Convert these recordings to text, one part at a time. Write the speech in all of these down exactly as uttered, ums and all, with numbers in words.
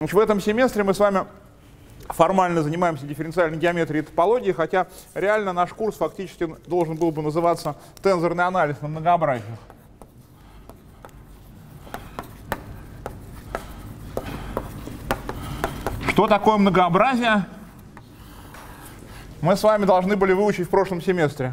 В этом семестре мы с вами формально занимаемся дифференциальной геометрией и топологией, хотя реально наш курс фактически должен был бы называться «Тензорный анализ на многообразиях». Что такое многообразие? Мы с вами должны были выучить в прошлом семестре.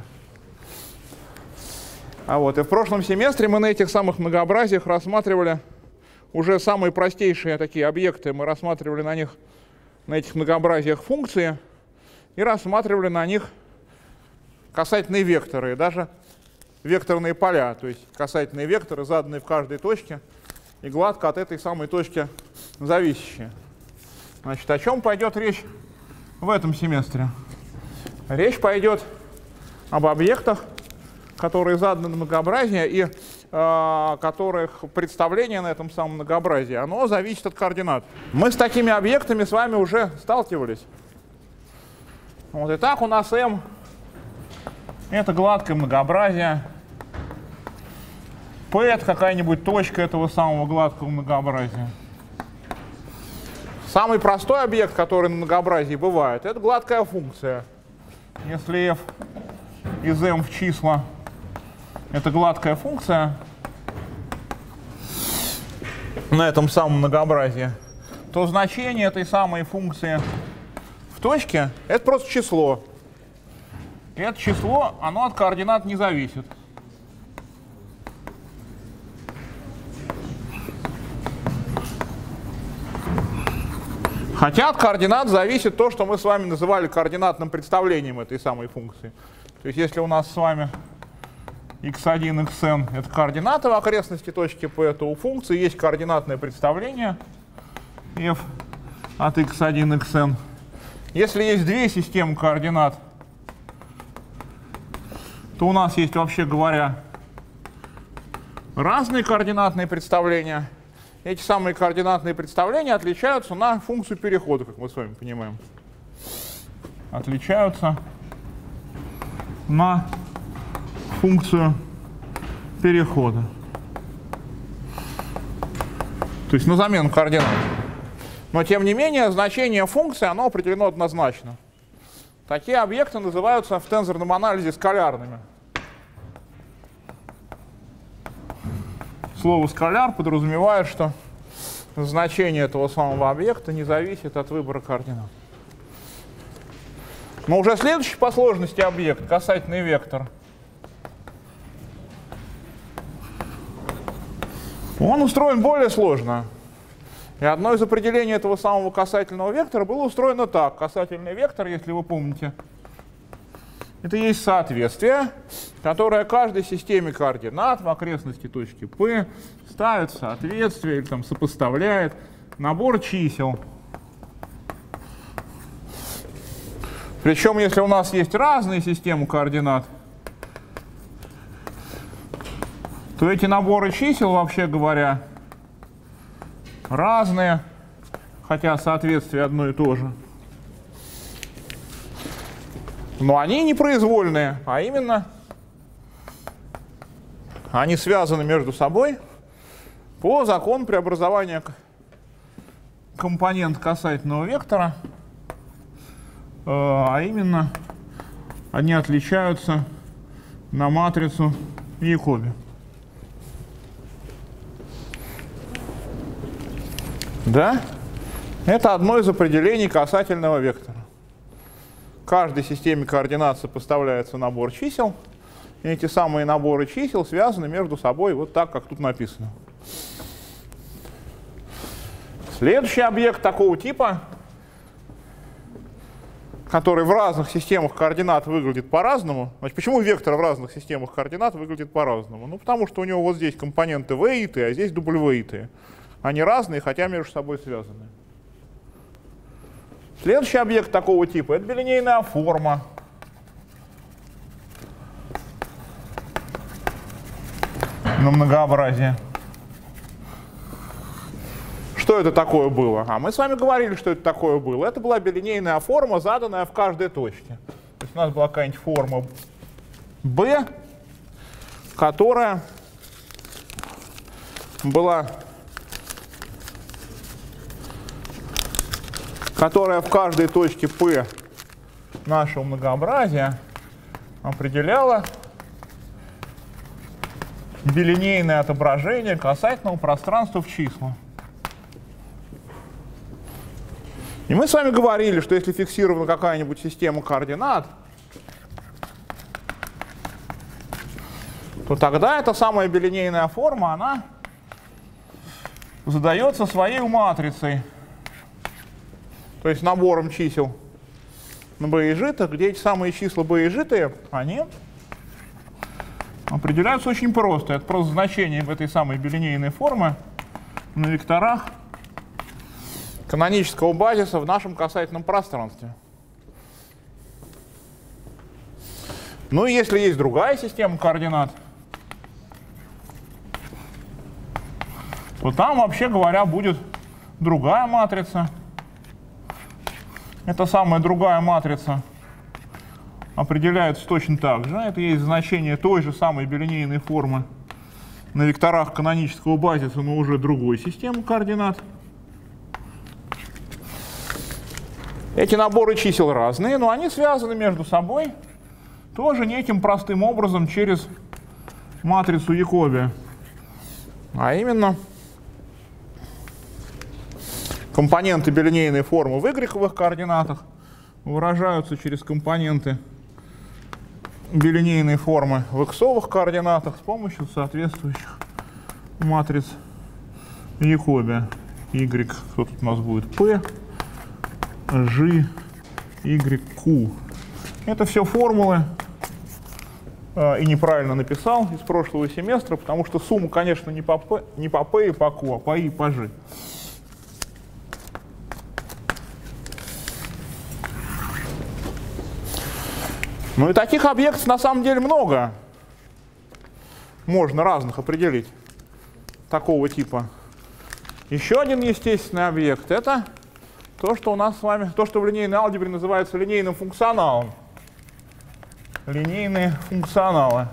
А вот, и в прошлом семестре мы на этих самых многообразиях рассматривали уже самые простейшие такие объекты. Мы рассматривали на них, на этих многообразиях функции и рассматривали на них касательные векторы, и даже векторные поля, то есть касательные векторы, заданные в каждой точке и гладко от этой самой точки зависящие. Значит, о чем пойдет речь в этом семестре? Речь пойдет об объектах, которые заданы на многообразие и э, которых представление на этом самом многообразии, оно зависит от координат. Мы с такими объектами с вами уже сталкивались. Вот, итак, у нас M — это гладкое многообразие. P — это какая-нибудь точка этого самого гладкого многообразия. Самый простой объект, который на многообразии бывает, это гладкая функция. Если f из m в числа — это гладкая функция на этом самом многообразии, то значение этой самой функции в точке — это просто число. И это число, оно от координат не зависит. Хотя от координат зависит то, что мы с вами называли координатным представлением этой самой функции. То есть если у нас с вами икс один, икс эн — это координаты в окрестности точки P, то у функции есть координатное представление f от икс один, икс эн. Если есть две системы координат, то у нас есть, вообще говоря, разные координатные представления. Эти самые координатные представления отличаются на функцию перехода, как мы с вами понимаем. Отличаются на функцию перехода. То есть на замену координат. Но тем не менее значение функции, оно определено однозначно. Такие объекты называются в тензорном анализе скалярными. Слово «скаляр» подразумевает, что значение этого самого объекта не зависит от выбора координат. Но уже следующий по сложности объект, касательный вектор, он устроен более сложно. И одно из определений этого самого касательного вектора было устроено так. Касательный вектор, если вы помните, это есть соответствие, которое каждой системе координат в окрестности точки P ставит соответствие или там сопоставляет набор чисел. Причем, если у нас есть разные системы координат, то эти наборы чисел, вообще говоря, разные, хотя соответствие одно и то же. Но они не произвольные, а именно они связаны между собой по закону преобразования компонент касательного вектора, а именно они отличаются на матрицу Якоби. Да? Это одно из определений касательного вектора. Каждой системе координат сопоставляется набор чисел. И эти самые наборы чисел связаны между собой вот так, как тут написано. Следующий объект такого типа, который в разных системах координат выглядит по-разному. Значит, почему вектор в разных системах координат выглядит по-разному? Ну, потому что у него вот здесь компоненты v и t, а здесь w и t. Они разные, хотя между собой связаны. Следующий объект такого типа — это билинейная форма. На многообразие. Что это такое было? А мы с вами говорили, что это такое было. Это была билинейная форма, заданная в каждой точке. То есть у нас была какая-нибудь форма B, которая была которая в каждой точке P нашего многообразия определяла билинейное отображение касательного пространства в числа. И мы с вами говорили, что если фиксирована какая-нибудь система координат, то тогда эта самая билинейная форма, она задается своей матрицей, то есть набором чисел на b изжитых, где эти самые числа b изжитые, они определяются очень просто. Это просто значение этой самой билинейной формы на векторах канонического базиса в нашем касательном пространстве. Ну и если есть другая система координат, то там, вообще говоря, будет другая матрица. Эта самая другая матрица определяется точно так же. Это есть значение той же самой билинейной формы на векторах канонического базиса, но уже другой системы координат. Эти наборы чисел разные, но они связаны между собой тоже неким простым образом через матрицу Якоби. А именно, компоненты билинейной формы в y-овых координатах выражаются через компоненты билинейной формы в x-овых координатах с помощью соответствующих матриц Якоби. Y, что тут у нас будет? P, G, Y, Q. Это все формулы, э, и неправильно написал из прошлого семестра, потому что сумма, конечно, не по P, не по P и по Q, а по I и по G. Ну и таких объектов на самом деле много. Можно разных определить такого типа. Еще один естественный объект — это то, что у нас с вами, то, что в линейной алгебре называется линейным функционалом. Линейные функционалы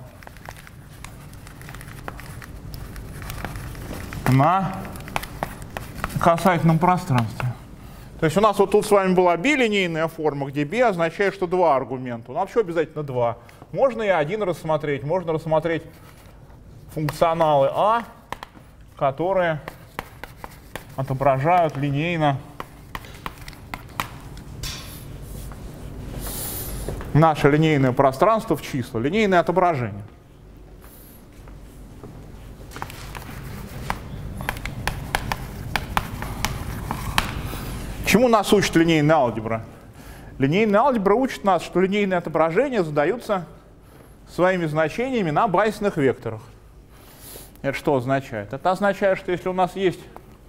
на касательном пространстве. То есть у нас вот тут с вами была билинейная форма, где b означает, что два аргумента. Ну, вообще обязательно два. Можно и один рассмотреть. Можно рассмотреть функционалы А, которые отображают линейно наше линейное пространство в числа, линейное отображение. Чему нас учит линейная алгебра? Линейная алгебра учит нас, что линейные отображения задаются своими значениями на базисных векторах. Это что означает? Это означает, что если у нас есть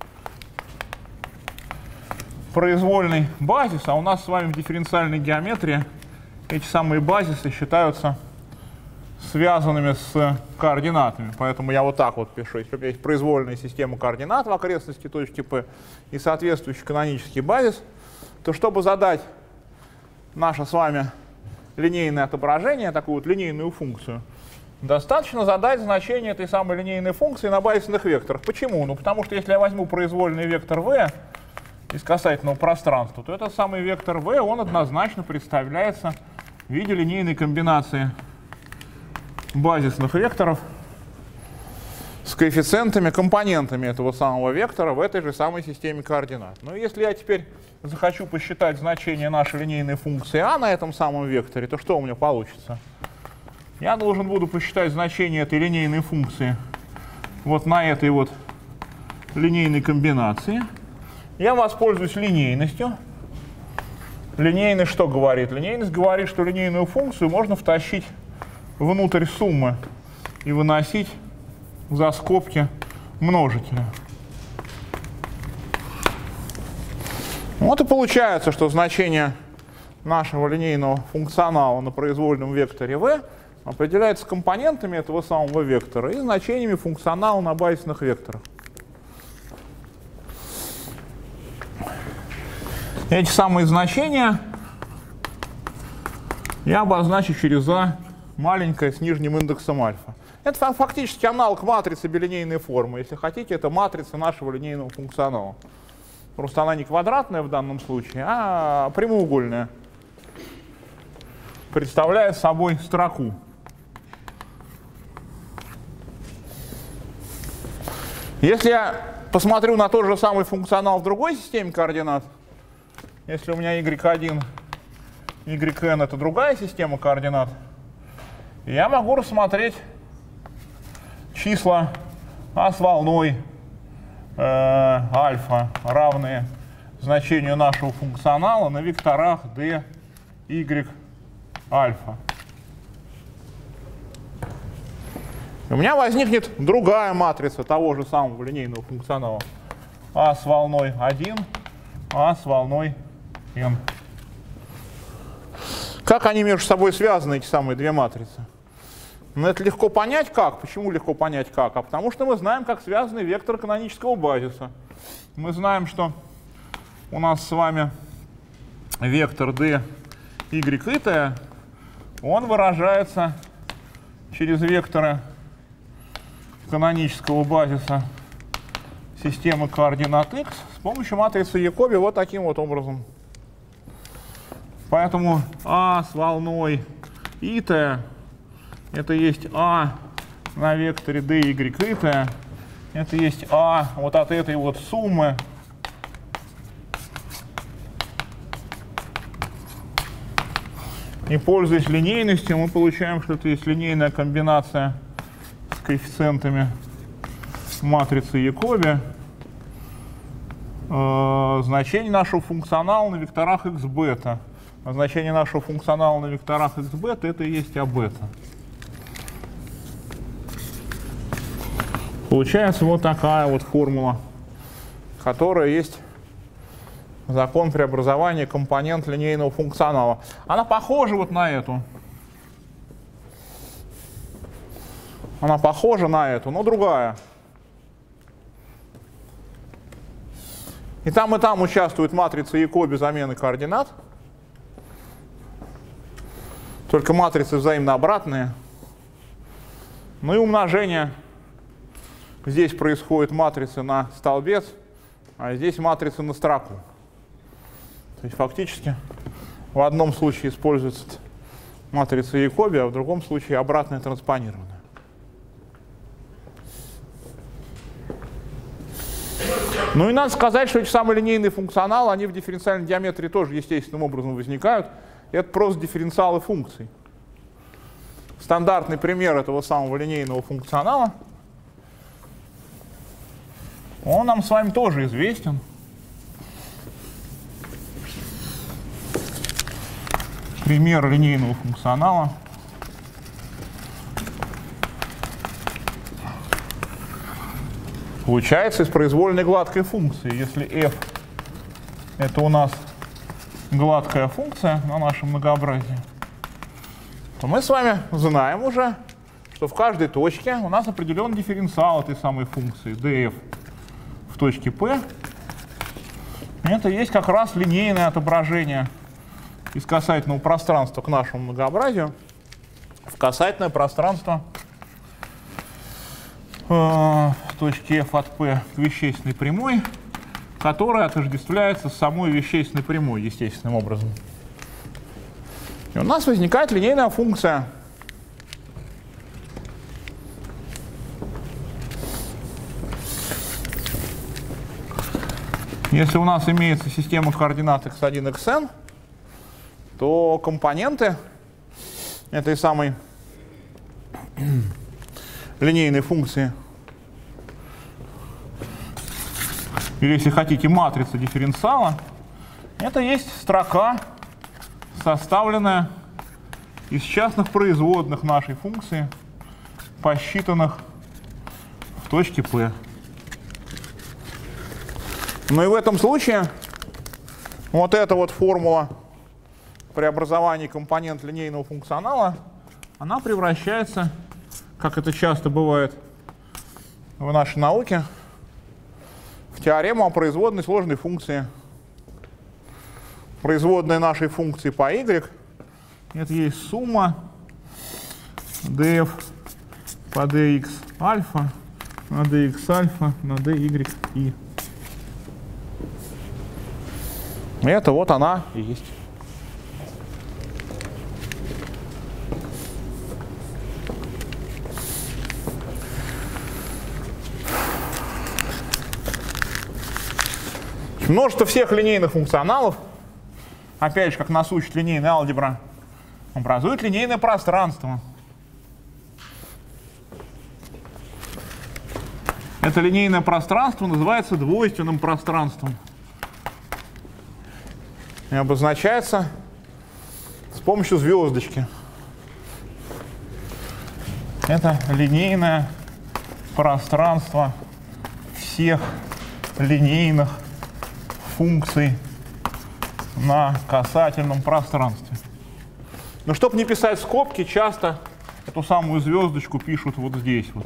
произвольный базис, а у нас с вами в дифференциальной геометрии эти самые базисы считаются связанными с координатами. Поэтому я вот так вот пишу. Если у меня есть произвольная система координат в окрестности точки P и соответствующий канонический базис, то чтобы задать наше с вами линейное отображение, такую вот линейную функцию, достаточно задать значение этой самой линейной функции на базисных векторах. Почему? Ну потому что если я возьму произвольный вектор v из касательного пространства, то этот самый вектор v, он однозначно представляется в виде линейной комбинации базисных векторов с коэффициентами, компонентами этого самого вектора в этой же самой системе координат. Но если я теперь захочу посчитать значение нашей линейной функции а на этом самом векторе, то что у меня получится? Я должен буду посчитать значение этой линейной функции вот на этой вот линейной комбинации. Я воспользуюсь линейностью. Линейность что говорит? Линейность говорит, что линейную функцию можно втащить внутрь суммы и выносить за скобки множителя. Вот и получается, что значение нашего линейного функционала на произвольном векторе v определяется компонентами этого самого вектора и значениями функционала на базисных векторах. Эти самые значения я обозначу через А маленькое с нижним индексом альфа. Это фактически аналог матрицы билинейной формы. Если хотите, это матрица нашего линейного функционала. Просто она не квадратная в данном случае, а прямоугольная. Представляет собой строку. Если я посмотрю на тот же самый функционал в другой системе координат, если у меня y один, yn это другая система координат, я могу рассмотреть числа а с волной э, альфа, равные значению нашего функционала на векторах d, y, альфа. У меня возникнет другая матрица того же самого линейного функционала. А с волной один, а с волной n. Как они между собой связаны, эти самые две матрицы? Ну, это легко понять как. Почему легко понять как? А потому что мы знаем, как связаны векторы канонического базиса. Мы знаем, что у нас с вами вектор d, y и t, он выражается через векторы канонического базиса системы координат x с помощью матрицы Якоби вот таким вот образом. Поэтому а с волной и t это есть а на векторе d, y и t, это есть а вот от этой вот суммы и, пользуясь линейностью, мы получаем, что это есть линейная комбинация с коэффициентами матрицы Якоби э, значение нашего функционала на векторах x бета. А значение нашего функционала на векторах x бета это и есть а бета. Получается вот такая вот формула, которая есть закон преобразования компонент линейного функционала. Она похожа вот на эту. Она похожа на эту, но другая. И там, и там участвует матрица Якоби замены координат. Только матрицы взаимно обратные. Ну и умножение. Здесь происходит матрица на столбец, а здесь матрица на строку. То есть фактически в одном случае используется матрица Якоби, а в другом случае обратное транспонирование. Ну и надо сказать, что эти самые линейные функционалы, они в дифференциальной геометрии тоже естественным образом возникают. Это просто дифференциалы функций. Стандартный пример этого самого линейного функционала, он нам с вами тоже известен. Пример линейного функционала. Получается из произвольной гладкой функции. Если f это у нас гладкая функция на нашем многообразии, то мы с вами знаем уже, что в каждой точке у нас определен дифференциал этой самой функции df в точке P. Это есть как раз линейное отображение из касательного пространства к нашему многообразию в касательное пространство э, в точке f от P к вещественной прямой, которая отождествляется с самой вещественной прямой естественным образом. И у нас возникает линейная функция. Если у нас имеется система координат икс один, икс эн, то компоненты этой самой линейной функции, или, если хотите, матрица дифференциала, это есть строка, составленная из частных производных нашей функции, посчитанных в точке P. Ну и в этом случае вот эта вот формула преобразования компонент линейного функционала, она превращается, как это часто бывает в нашей науке, в теорему о производной сложной функции. Производная нашей функции по y это есть сумма df по dx альфа на dx альфа на dy и. Это вот она и есть. Множество всех линейных функционалов, опять же, как нас учит линейная алгебра, образует линейное пространство. Это линейное пространство называется двойственным пространством и обозначается с помощью звездочки. Это линейное пространство всех линейных функций на касательном пространстве. Но чтобы не писать скобки, часто эту самую звездочку пишут вот здесь вот.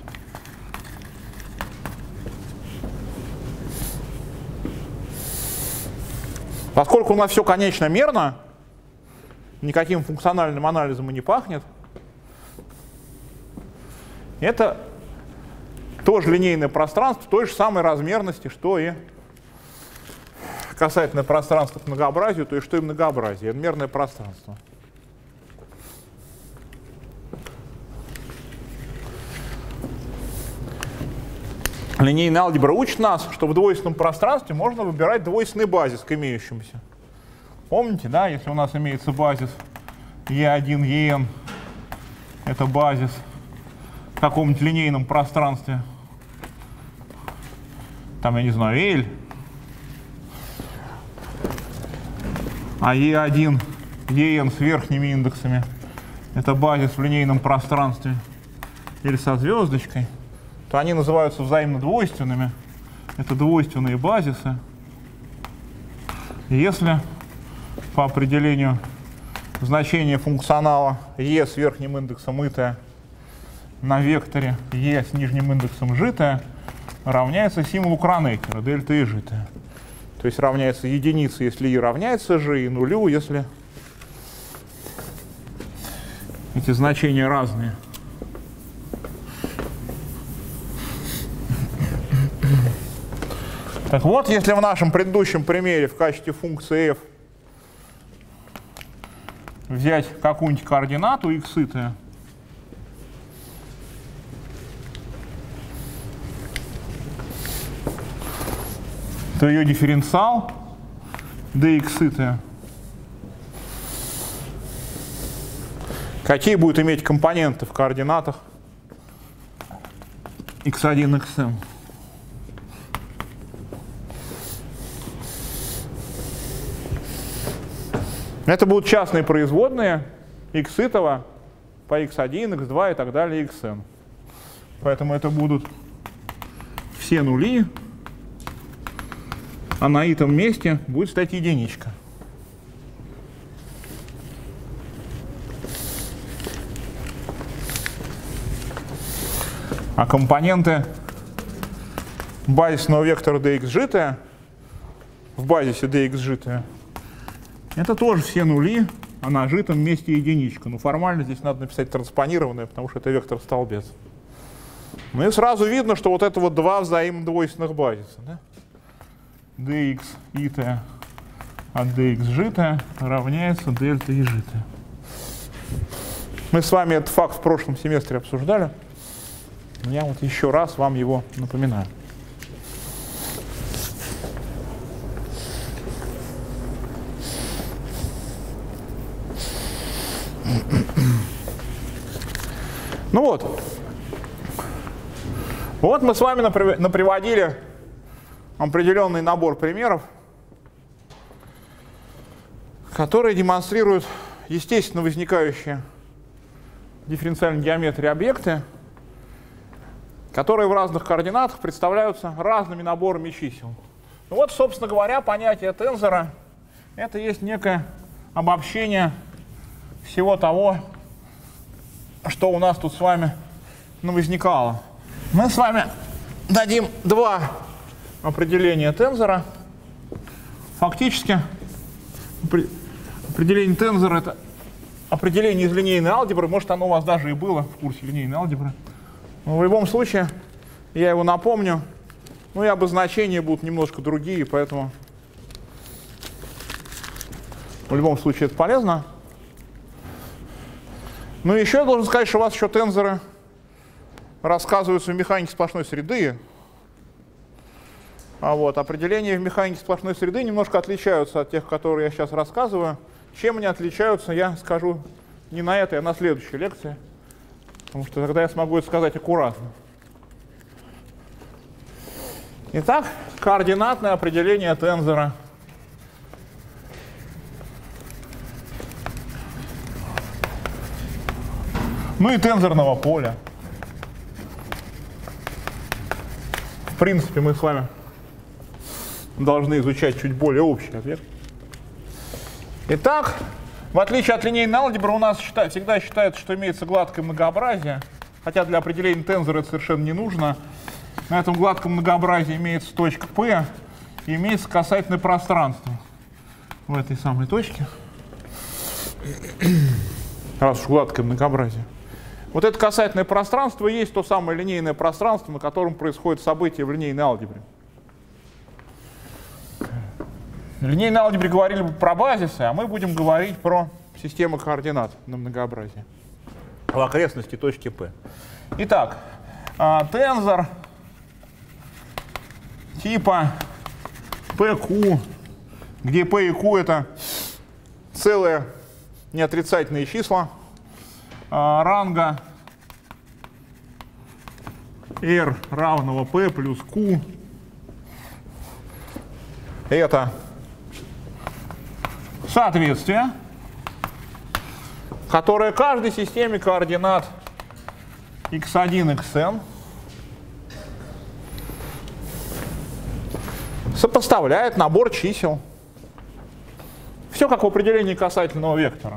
Поскольку у нас все конечно мерно, никаким функциональным анализом и не пахнет, это тоже линейное пространство той же самой размерности, что и касательное пространство к многообразию, то есть что и многообразие, это мерное пространство. Линейная алгебра учит нас, что в двойственном пространстве можно выбирать двойственный базис к имеющемуся. Помните, да, если у нас имеется базис е один, en, это базис в каком-нибудь линейном пространстве, там, я не знаю, L, а е один, en с верхними индексами, это базис в линейном пространстве или со звездочкой, то они называются взаимно двойственными. Это двойственные базисы. Если по определению значение функционала e с верхним индексом итая на векторе e с нижним индексом житая равняется символу Кронекера, дельта и житая. То есть равняется единице, если и равняется g, и нулю, если эти значения разные. Так вот, если в нашем предыдущем примере в качестве функции f взять какую-нибудь координату x итая, то ее дифференциал dx итая какие будут иметь компоненты в координатах икс один, икс эм? Это будут частные производные x итого по икс один, икс два и так далее, xn. Поэтому это будут все нули, а на итом месте будет стоять единичка. А компоненты базисного вектора dx житая в базисе dx житая это тоже все нули, а на житом месте единичка. Ну, формально здесь надо написать транспонированное, потому что это вектор-столбец. Ну и сразу видно, что вот это вот два взаимодвойственных базиса. Да? dx итая от dx житая равняется дельта и житая. Мы с вами этот факт в прошлом семестре обсуждали. Я вот еще раз вам его напоминаю. Ну вот. Вот мы с вами наприводили определенный набор примеров, которые демонстрируют естественно возникающие в дифференциальной геометрии объекты, которые в разных координатах представляются разными наборами чисел. Ну вот, собственно говоря, понятие тензора — это есть некое обобщение всего того, что у нас тут с вами ну, возникало. Мы с вами дадим два определения тензора. Фактически определение тензора — это определение из линейной алгебры. Может, оно у вас даже и было в курсе линейной алгебры. Но в любом случае, я его напомню. Ну и обозначения будут немножко другие, поэтому В любом случае это полезно. Ну и еще я должен сказать, что у вас еще тензоры рассказываются в механике сплошной среды. А вот определения в механике сплошной среды немножко отличаются от тех, которые я сейчас рассказываю. Чем они отличаются, я скажу не на этой, а на следующей лекции. Потому что тогда я смогу это сказать аккуратно. Итак, координатное определение тензора. Ну и тензорного поля. В принципе, мы с вами должны изучать чуть более общий ответ. Итак, в отличие от линейной алгебры, у нас считай, всегда считается, что имеется гладкое многообразие, хотя для определения тензора это совершенно не нужно. На этом гладком многообразии имеется точка P и имеется касательное пространство в этой самой точке. Раз уж гладкое многообразие. Вот это касательное пространство и есть то самое линейное пространство, на котором происходит событие в линейной алгебре. В линейной алгебре говорили бы про базисы, а мы будем говорить про систему координат на многообразии в окрестности точки P. Итак, тензор типа пэ ку, где P и Q это целые неотрицательные числа ранга R равного P плюс Q. Это соответствие, которое каждой системе координат икс один, икс эн сопоставляет набор чисел. Все как в определении касательного вектора.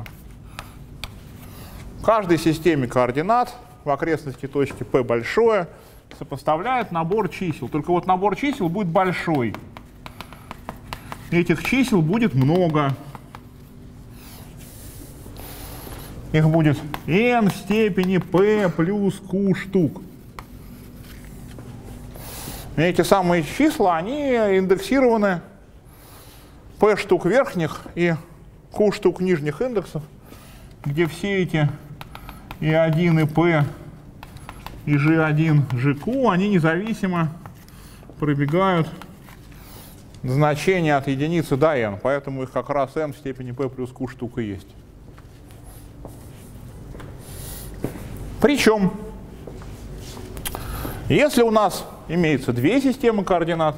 Каждой системе координат в окрестности точки P большое сопоставляет набор чисел. Только вот набор чисел будет большой. Этих чисел будет много. Их будет n в степени p плюс q штук. И эти самые числа, они индексированы p штук верхних и q штук нижних индексов, где все эти и один, и p, и жи один, жи ку, они независимо пробегают значение от единицы до n. Поэтому их как раз n в степени p плюс q штук и есть. Причем, если у нас имеется две системы координат,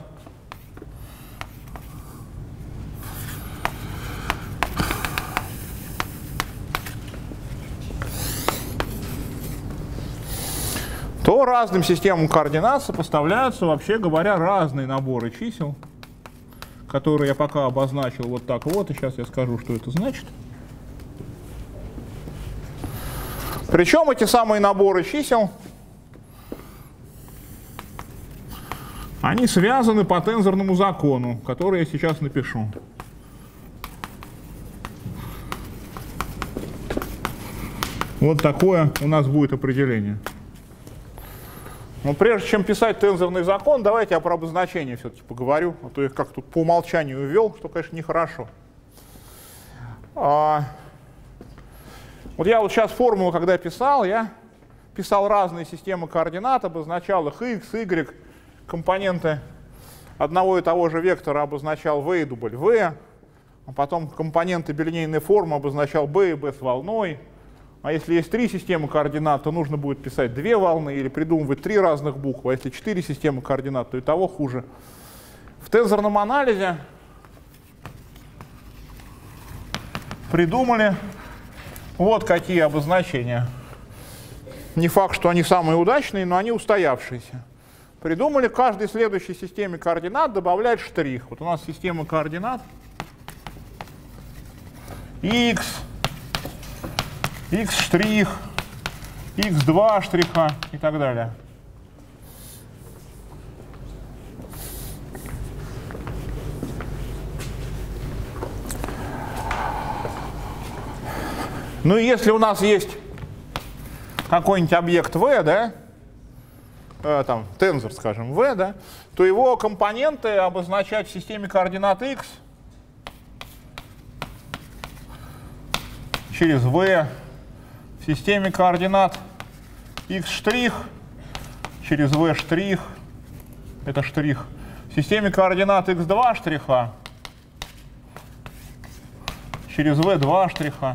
то разным системам координат сопоставляются, вообще говоря, разные наборы чисел, которые я пока обозначил вот так вот, и сейчас я скажу, что это значит. Причем эти самые наборы чисел, они связаны по тензорному закону, который я сейчас напишу. Вот такое у нас будет определение. Но прежде чем писать тензорный закон, давайте я про обозначение все-таки поговорю, а то я как тут по умолчанию ввел, что, конечно, нехорошо. А, вот я вот сейчас формулу, когда писал, я писал разные системы координат, обозначал их x, y, компоненты одного и того же вектора обозначал v и дубль v, а потом компоненты билинейной формы обозначал b и b с волной. А если есть три системы координат, то нужно будет писать две волны или придумывать три разных буквы. А если четыре системы координат, то и того хуже. В тензорном анализе придумали вот какие обозначения. Не факт, что они самые удачные, но они устоявшиеся. Придумали к каждой следующей системе координат добавлять штрих. Вот у нас система координат x, x штрих, икс два штриха и так далее. Ну и если у нас есть какой-нибудь объект v, да, э, там тензор, скажем, v, да, то его компоненты обозначать в системе координат x через v в системе координат x' через v штрих, это штрих, в системе координат икс два штриха через вэ два штриха.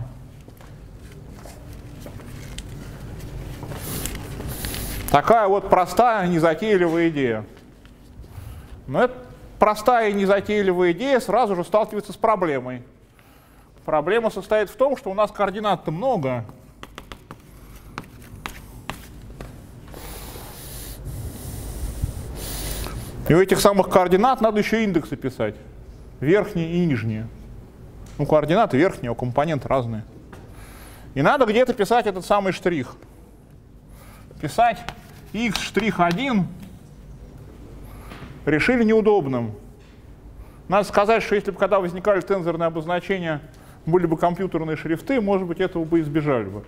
Такая вот простая, незатейливая идея. Но эта простая и незатейливая идея сразу же сталкивается с проблемой. Проблема состоит в том, что у нас координат-то много. И у этих самых координат надо еще индексы писать. Верхние и нижние. Ну, координаты верхние, а компоненты разные. И надо где-то писать этот самый штрих. Писать икс' один решили неудобным. Надо сказать, что если бы когда возникали тензорные обозначения, были бы компьютерные шрифты, может быть, этого бы избежали бы.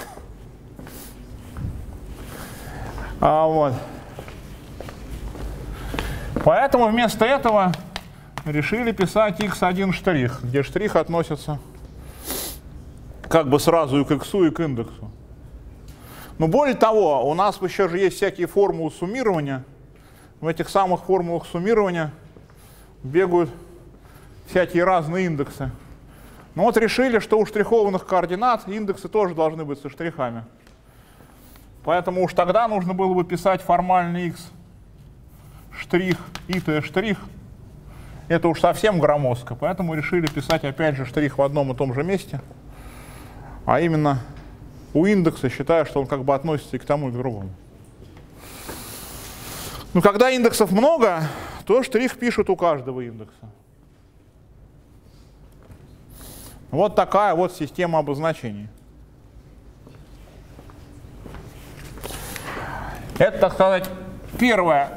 А вот. Поэтому вместо этого решили писать икс один штрих, где штрих относится как бы сразу и к иксу, и к индексу. Но более того, у нас еще же есть всякие формулы суммирования. В этих самых формулах суммирования бегают всякие разные индексы. Ну вот решили, что у штрихованных координат индексы тоже должны быть со штрихами. Поэтому уж тогда нужно было бы писать формальный x' штрих и t' штрих. Это уж совсем громоздко, поэтому решили писать опять же штрих в одном и том же месте. А именно у индекса, считая, что он как бы относится и к тому, и к другому. Но когда индексов много, то штрих пишут у каждого индекса. Вот такая вот система обозначений. Это, так сказать, первая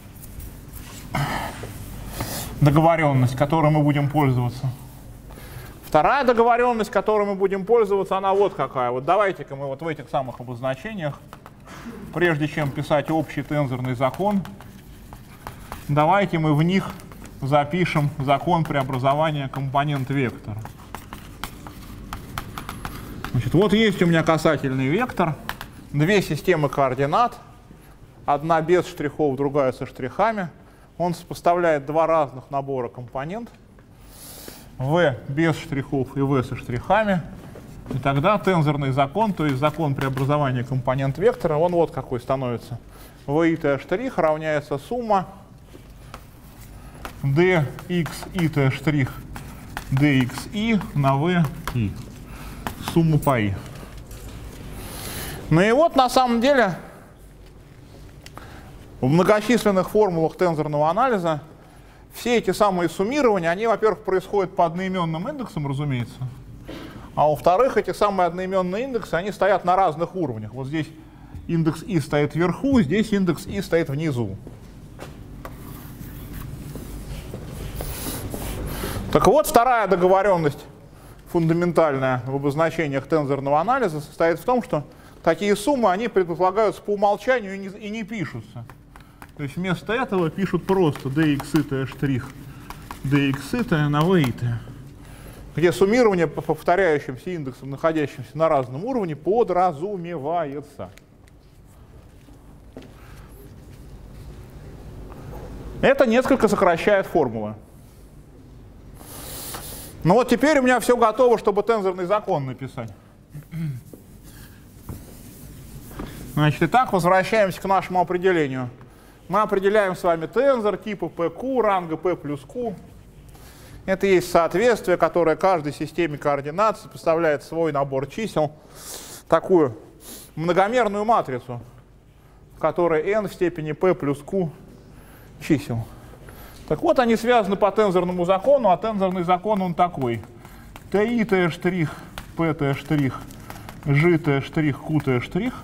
договоренность, которой мы будем пользоваться. Вторая договоренность, которой мы будем пользоваться, она вот какая. Вот давайте-ка мы вот в этих самых обозначениях, прежде чем писать общий тензорный закон, давайте мы в них запишем закон преобразования компонент вектора. Значит, вот есть у меня касательный вектор, две системы координат, одна без штрихов, другая со штрихами. Он сопоставляет два разных набора компонент, v без штрихов и v со штрихами. И тогда тензорный закон, то есть закон преобразования компонент вектора, он вот какой становится. v и t' штрих равняется сумма dx и t' штрих dxi на v и. Сумму по i. Ну и вот на самом деле в многочисленных формулах тензорного анализа все эти самые суммирования, они, во-первых, происходят по одноименным индексам, разумеется, а во-вторых, эти самые одноименные индексы, они стоят на разных уровнях. Вот здесь индекс i стоит вверху, здесь индекс i стоит внизу. Так вот, вторая договоренность фундаментальная в обозначениях тензорного анализа состоит в том, что такие суммы, они предполагаются по умолчанию и не, и не пишутся. То есть вместо этого пишут просто dx и t' штрих dx и t на v и t, где суммирование по повторяющимся индексам, находящимся на разном уровне, подразумевается. Это несколько сокращает формулы. Ну вот теперь у меня все готово, чтобы тензорный закон написать. Значит, итак, возвращаемся к нашему определению. Мы определяем с вами тензор типа пэ ку, ранга P плюс Q. Это есть соответствие, которое каждой системе координат представляет свой набор чисел, такую многомерную матрицу, в которой n в степени P плюс Q чисел. Так вот, они связаны по тензорному закону, а тензорный закон он такой. ти t' штрих, p t' штрих, g t' штрих, q t' штрих.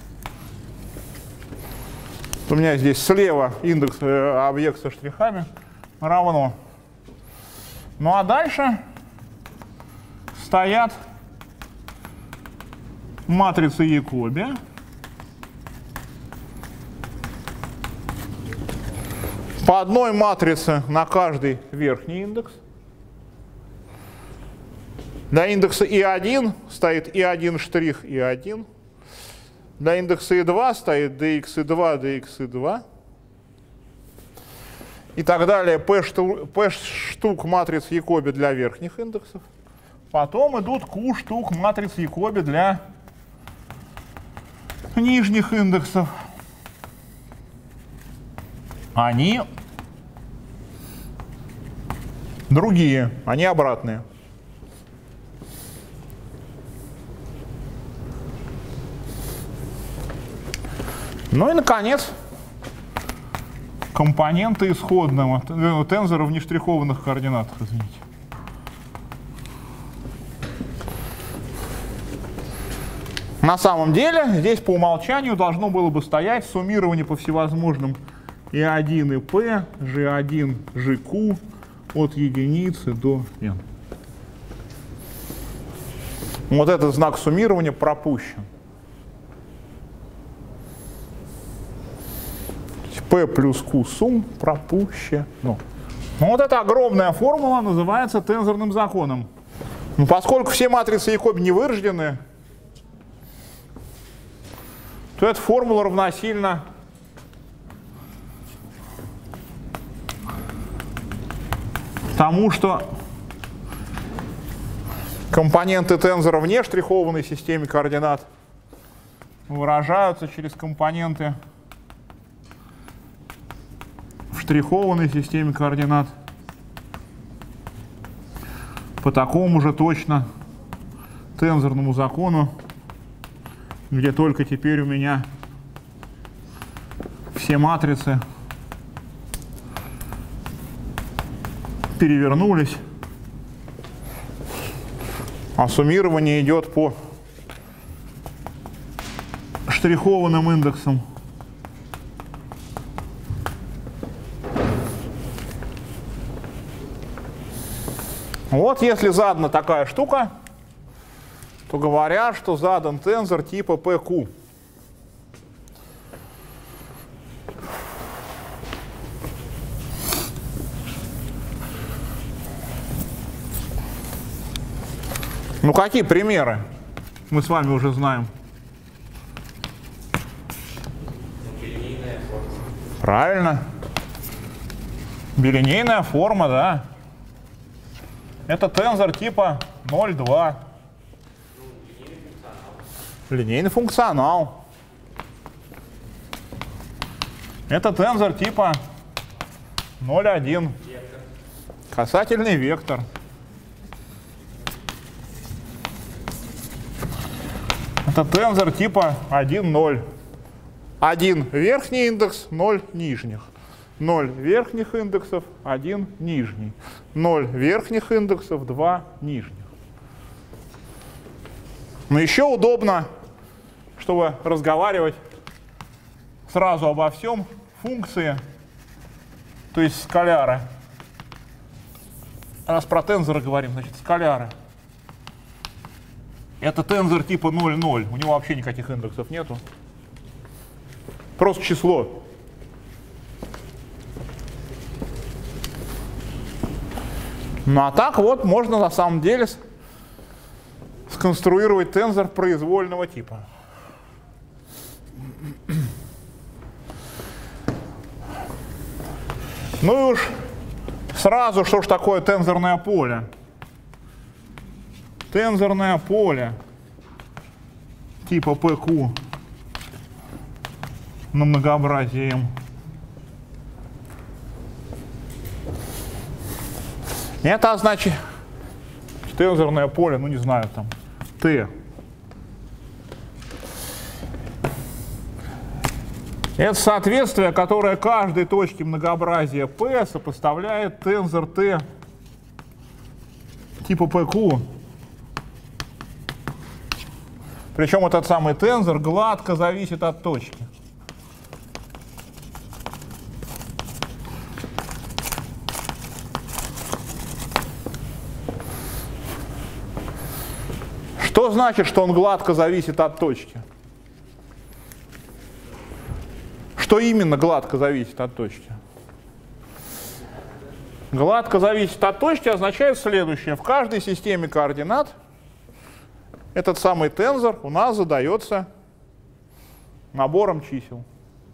У меня здесь слева индекс э, объект со штрихами равно. Ну а дальше стоят матрицы Якоби. По одной матрице на каждый верхний индекс. Для индекса и один стоит и один штрих и один. Для индекса и два стоит dx и два, dx и два. И так далее. P штук, P штук матриц Якоби для верхних индексов. Потом идут Q штук матриц Якоби для нижних индексов. Они другие, они обратные. Ну и, наконец, компоненты исходного тензора в нештрихованных координатах, извините. На самом деле, здесь по умолчанию должно было бы стоять суммирование по всевозможным и один, и P, жи один, жи кью от единицы до n. Вот этот знак суммирования пропущен. P плюс Q сумм пропущено. Ну, вот эта огромная формула называется тензорным законом. Но поскольку все матрицы Якоби не вырождены, то эта формула равносильна тому, что компоненты тензора в нештрихованной системе координат выражаются через компоненты в штрихованной системе координат по такому же точно тензорному закону, где только теперь у меня все матрицы перевернулись, а суммирование идет по штрихованным индексам. Вот если задана такая штука, то говорят, что задан тензор типа пи кью. Ну какие примеры? Мы с вами уже знаем. Билинейная форма. Правильно. Билинейная форма, да. Это тензор типа ноль два. Линейный функционал. Это тензор типа ноль один. Касательный вектор. Это тензор типа один ноль. один верхний индекс, ноль нижних. ноль верхних индексов, один нижний. ноль верхних индексов, два нижних. Но еще удобно, чтобы разговаривать сразу обо всем, функции, то есть скаляры. Раз про тензоры говорим, значит скаляры. Это тензор типа ноль ноль, у него вообще никаких индексов нету. Просто число. Ну а так вот можно на самом деле сконструировать тензор произвольного типа. Ну и уж сразу, что ж такое тензорное поле? Тензорное поле типа пи кью на многообразие M. Это значит тензорное поле, ну не знаю, там, Т. Это соответствие, которое каждой точке многообразия P сопоставляет тензор Т типа пи кью. Причем этот самый тензор гладко зависит от точки. Что значит, что он гладко зависит от точки? Что именно гладко зависит от точки? Гладко зависит от точки означает следующее. В каждой системе координат этот самый тензор у нас задается набором чисел.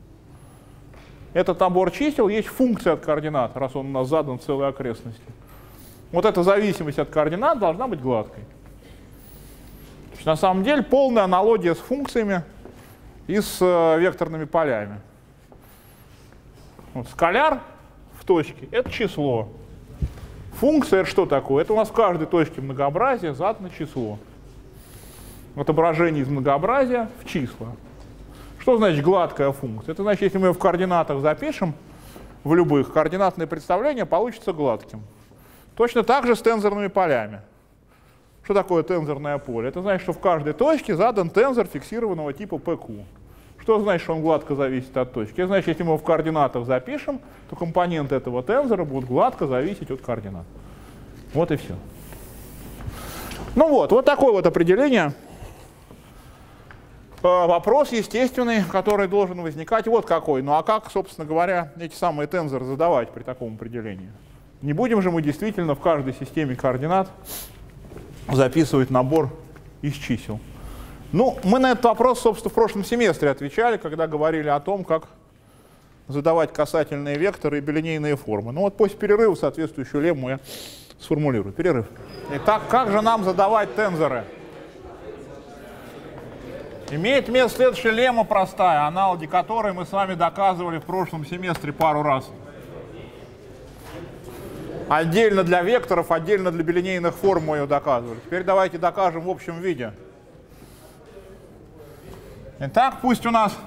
Этот набор чисел есть функция от координат, раз он у нас задан в целой окрестности. Вот эта зависимость от координат должна быть гладкой. То есть, на самом деле полная аналогия с функциями и с э, векторными полями. Вот скаляр в точке — это число. Функция — это что такое? Это у нас в каждой точке многообразия задано число. Отображение из многообразия в числа. Что значит гладкая функция? Это значит, если мы ее в координатах запишем, в любых, координатное представление получится гладким. Точно так же с тензорными полями. Что такое тензорное поле? Это значит, что в каждой точке задан тензор фиксированного типа пэ ку. Что значит, что он гладко зависит от точки? Это значит, если мы его в координатах запишем, то компоненты этого тензора будут гладко зависеть от координат. Вот и все. Ну вот, вот такое вот определение. Вопрос естественный, который должен возникать, вот какой. Ну а как, собственно говоря, эти самые тензоры задавать при таком определении? Не будем же мы действительно в каждой системе координат записывать набор из чисел. Ну, мы на этот вопрос, собственно, в прошлом семестре отвечали, когда говорили о том, как задавать касательные векторы и билинейные формы. Ну вот после перерыва соответствующую лемму я сформулирую. Перерыв. Итак, как же нам задавать тензоры? Имеет место следующая лемма простая, аналоги которой мы с вами доказывали в прошлом семестре пару раз. Отдельно для векторов, отдельно для билинейных форм мы ее доказывали. Теперь давайте докажем в общем виде. Итак, пусть у нас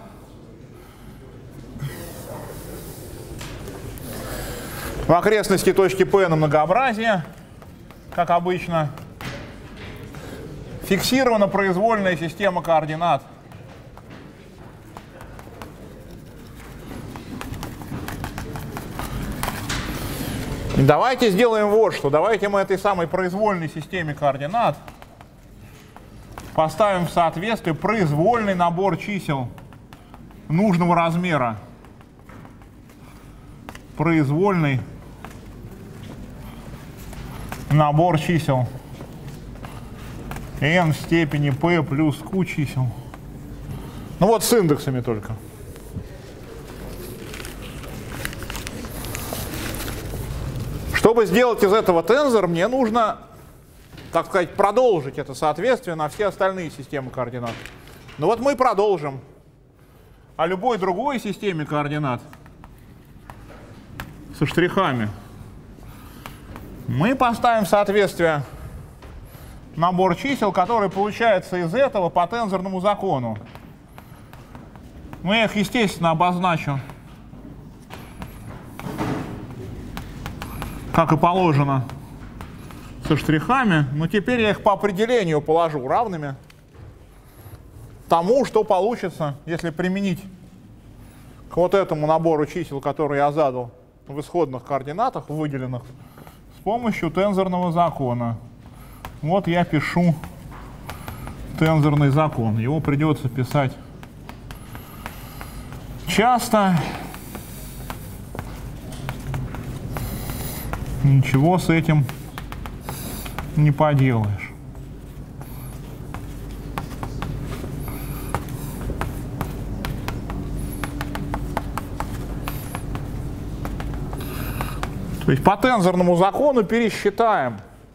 в окрестности точки P на многообразие, как обычно, фиксирована произвольная система координат. И давайте сделаем вот что. Давайте мы этой самой произвольной системе координат поставим в соответствие произвольный набор чисел нужного размера. Произвольный набор чисел n в степени p плюс q чисел. Ну вот с индексами только. Чтобы сделать из этого тензор, мне нужно, так сказать, продолжить это соответствие на все остальные системы координат. Ну вот мы продолжим. А любой другой системе координат со штрихами мы поставим в соответствие набор чисел, который получается из этого по тензорному закону. Ну, я их, естественно, обозначу, как и положено, со штрихами, но теперь я их по определению положу равными тому, что получится, если применить к вот этому набору чисел, который я задал в исходных координатах, выделенных, с помощью тензорного закона. Вот я пишу тензорный закон. Его придется писать часто. Ничего с этим не поделаешь. То есть по тензорному закону пересчитаем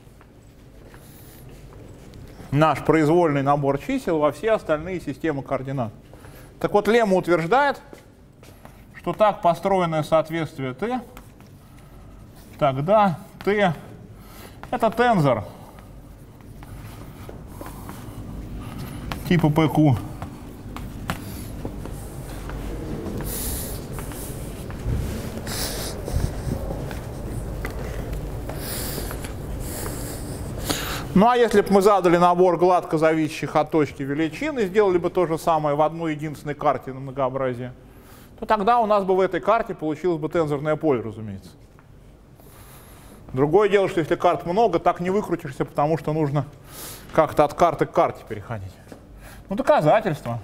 наш произвольный набор чисел во все остальные системы координат. Так вот, лемма утверждает, что так построенное соответствие Т, тогда Т — это тензор типа пэ ку. Ну а если бы мы задали набор гладко зависящих от точки величин и сделали бы то же самое в одной единственной карте на многообразие, то тогда у нас бы в этой карте получилось бы тензорное поле, разумеется. Другое дело, что если карт много, так не выкрутишься, потому что нужно как-то от карты к карте переходить. Ну, доказательства.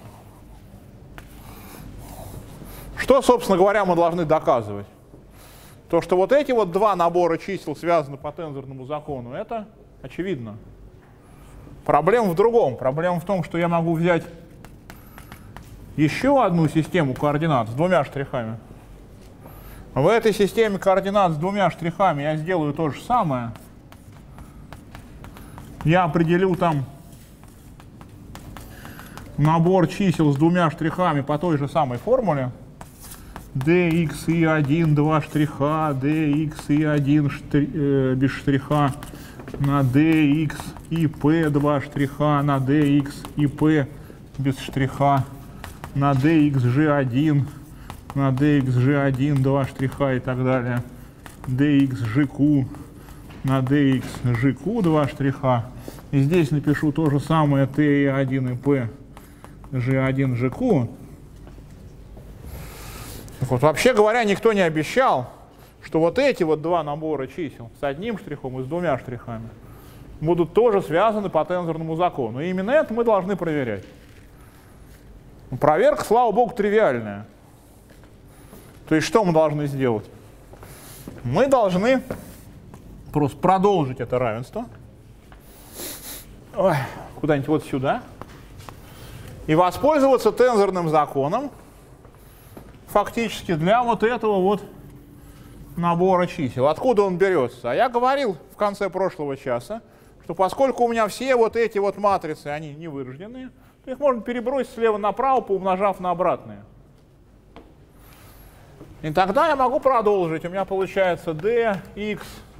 Что, собственно говоря, мы должны доказывать? То, что вот эти вот два набора чисел связаны по тензорному закону, это очевидно. Проблема в другом. Проблема в том, что я могу взять еще одну систему координат с двумя штрихами. В этой системе координат с двумя штрихами я сделаю то же самое. Я определю там набор чисел с двумя штрихами по той же самой формуле. dx и один, два штриха, dx и один штри, э, без штриха на dx и p, два штриха, на dx и p без штриха, на dxg1, на dxg1, два штриха и так далее, dxgq, на dxgq, два штриха. И здесь напишу то же самое t и один и p, g1, gq. Так вот, вообще говоря, никто не обещал, что вот эти вот два набора чисел с одним штрихом и с двумя штрихами будут тоже связаны по тензорному закону. И именно это мы должны проверять. Проверка, слава богу, тривиальная. То есть что мы должны сделать? Мы должны просто продолжить это равенство куда-нибудь вот сюда и воспользоваться тензорным законом фактически для вот этого вот набора чисел. Откуда он берется? А я говорил в конце прошлого часа, что поскольку у меня все вот эти вот матрицы, они не вырожденные, то их можно перебросить слева направо, поумножав на обратные. И тогда я могу продолжить. У меня получается dx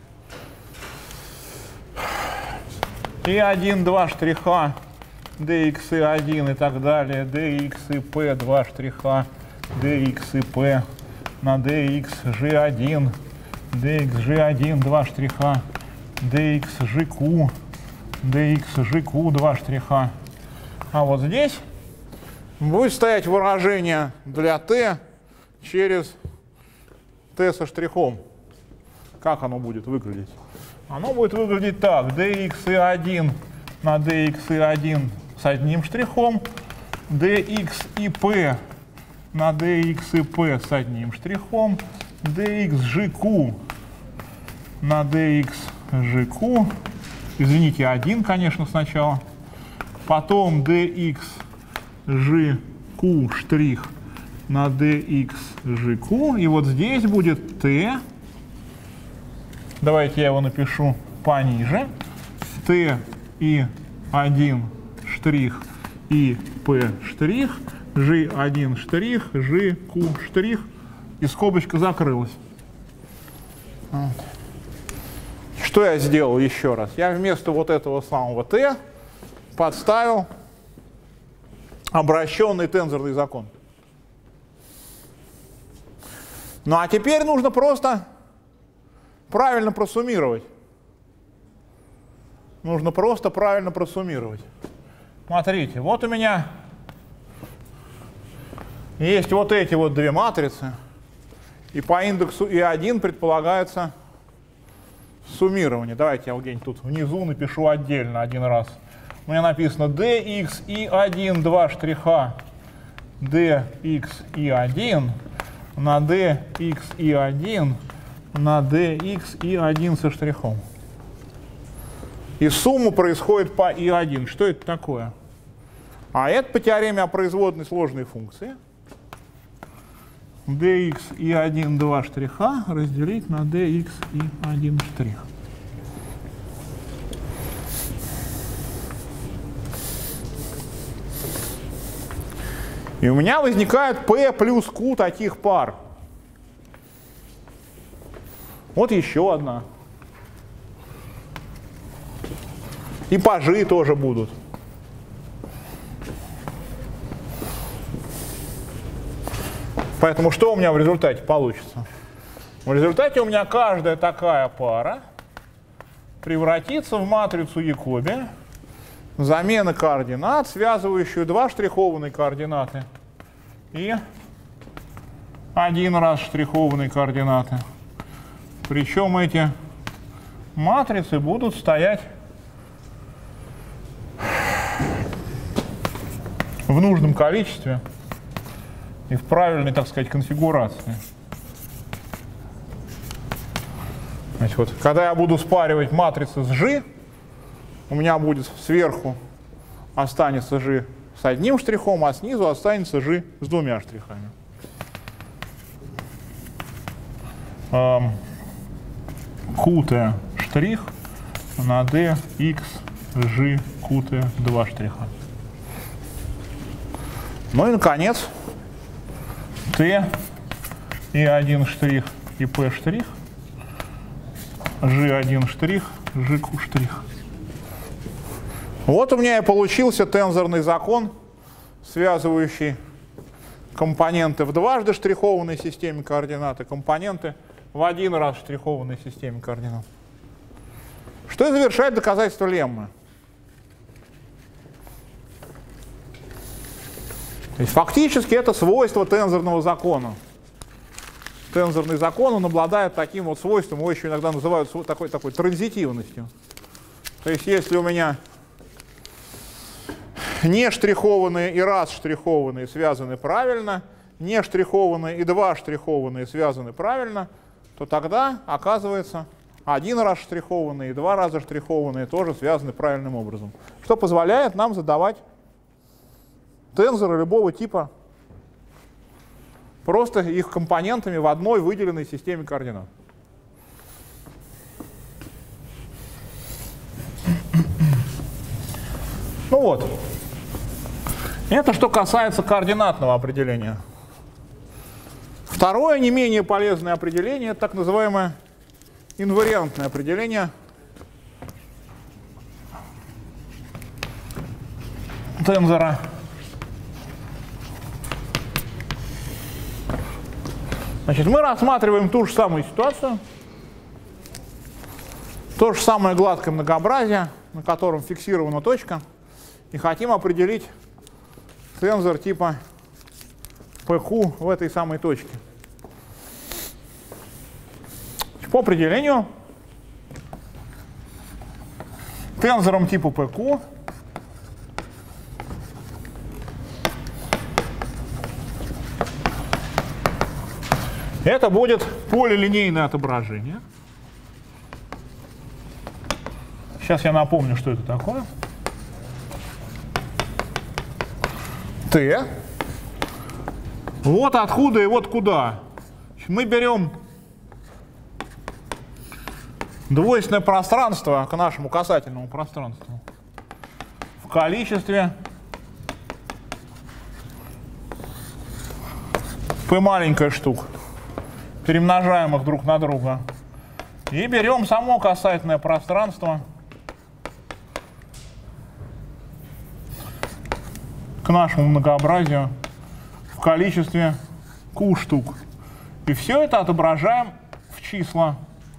и один, два штриха, dx и один и так далее, dx и p, два штриха, dx и p на dxg1, dxg1, два штриха, dxgq, dxgq, два штриха. А вот здесь будет стоять выражение для t через t со штрихом. Как оно будет выглядеть? Оно будет выглядеть так. dx и один на dx и один с одним штрихом, dx и p на dx и p с одним штрихом, dxgq на dxgq, извините, один, конечно, сначала, потом dxgq штрих на dxgq, и вот здесь будет t, давайте я его напишу пониже, t и один штрих и p штрих, жи один штрих, gq штрих, и скобочка закрылась. Вот. Что я сделал еще раз? Я вместо вот этого самого t подставил обращенный тензорный закон. Ну а теперь нужно просто правильно просуммировать. Нужно просто правильно просуммировать. Смотрите, вот у меня есть вот эти вот две матрицы, и по индексу и один предполагается суммирование. Давайте я где-нибудь тут внизу напишу отдельно один раз. У меня написано dx и один, два штриха, dx и один на dx и один на dx и один со штрихом. И сумма происходит по и один. Что это такое? А это по теореме о производной сложной функции. dx и один, два штриха разделить на dx и один штрих. И у меня возникает p плюс q таких пар. Вот еще одна. И пажи тоже будут. Поэтому что у меня в результате получится? В результате у меня каждая такая пара превратится в матрицу Якоби, замена координат, связывающую два штрихованные координаты и один раз штрихованные координаты. Причем эти матрицы будут стоять в нужном количестве и в правильной, так сказать, конфигурации. Значит, вот, когда я буду спаривать матрицы с G, у меня будет сверху останется G с одним штрихом, а снизу останется G с двумя штрихами. Эм, Qt штрих на D x G Qt два штриха. Ну и наконец T и один штрих и P штрих, G один штрих, G Q штрих. Вот у меня и получился тензорный закон, связывающий компоненты в дважды штрихованной системе координат и компоненты в один раз штрихованной системе координат. Что и завершает доказательство леммы. То есть фактически это свойство тензорного закона. Тензорный закон, он обладает таким вот свойством, его еще иногда называют такой, такой транзитивностью. То есть если у меня не штрихованные и раз штрихованные связаны правильно, не штрихованные и два штрихованные связаны правильно, то тогда, оказывается, один раз штрихованные и два раза штрихованные тоже связаны правильным образом. Что позволяет нам задавать тензоры любого типа просто их компонентами в одной выделенной системе координат. Ну вот. Это что касается координатного определения. Второе, не менее полезное определение, это так называемое инвариантное определение тензора. Значит, мы рассматриваем ту же самую ситуацию, то же самое гладкое многообразие, на котором фиксирована точка, и хотим определить тензор типа пэ ку в этой самой точке. По определению тензором типа пэ ку это будет полилинейное отображение. Сейчас я напомню, что это такое. Т. Вот откуда и вот куда. Мы берем двойственное пространство к нашему касательному пространству в количестве p маленькая штук, перемножаемых друг на друга. И берем само касательное пространство к нашему многообразию в количестве q штук. И все это отображаем в числа.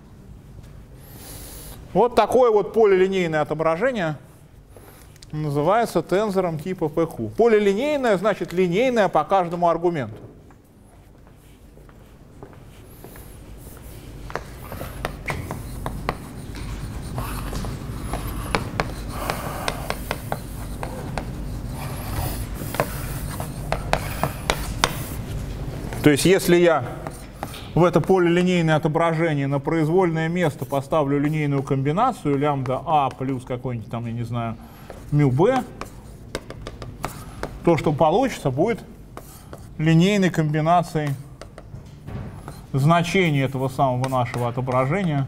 Вот такое вот полилинейное отображение называется тензором типа пэ ку. Полилинейное значит линейное по каждому аргументу. То есть если я в это полилинейное отображение на произвольное место поставлю линейную комбинацию лямбда а плюс какой-нибудь там, я не знаю, μ b, то, что получится, будет линейной комбинацией значений этого самого нашего отображения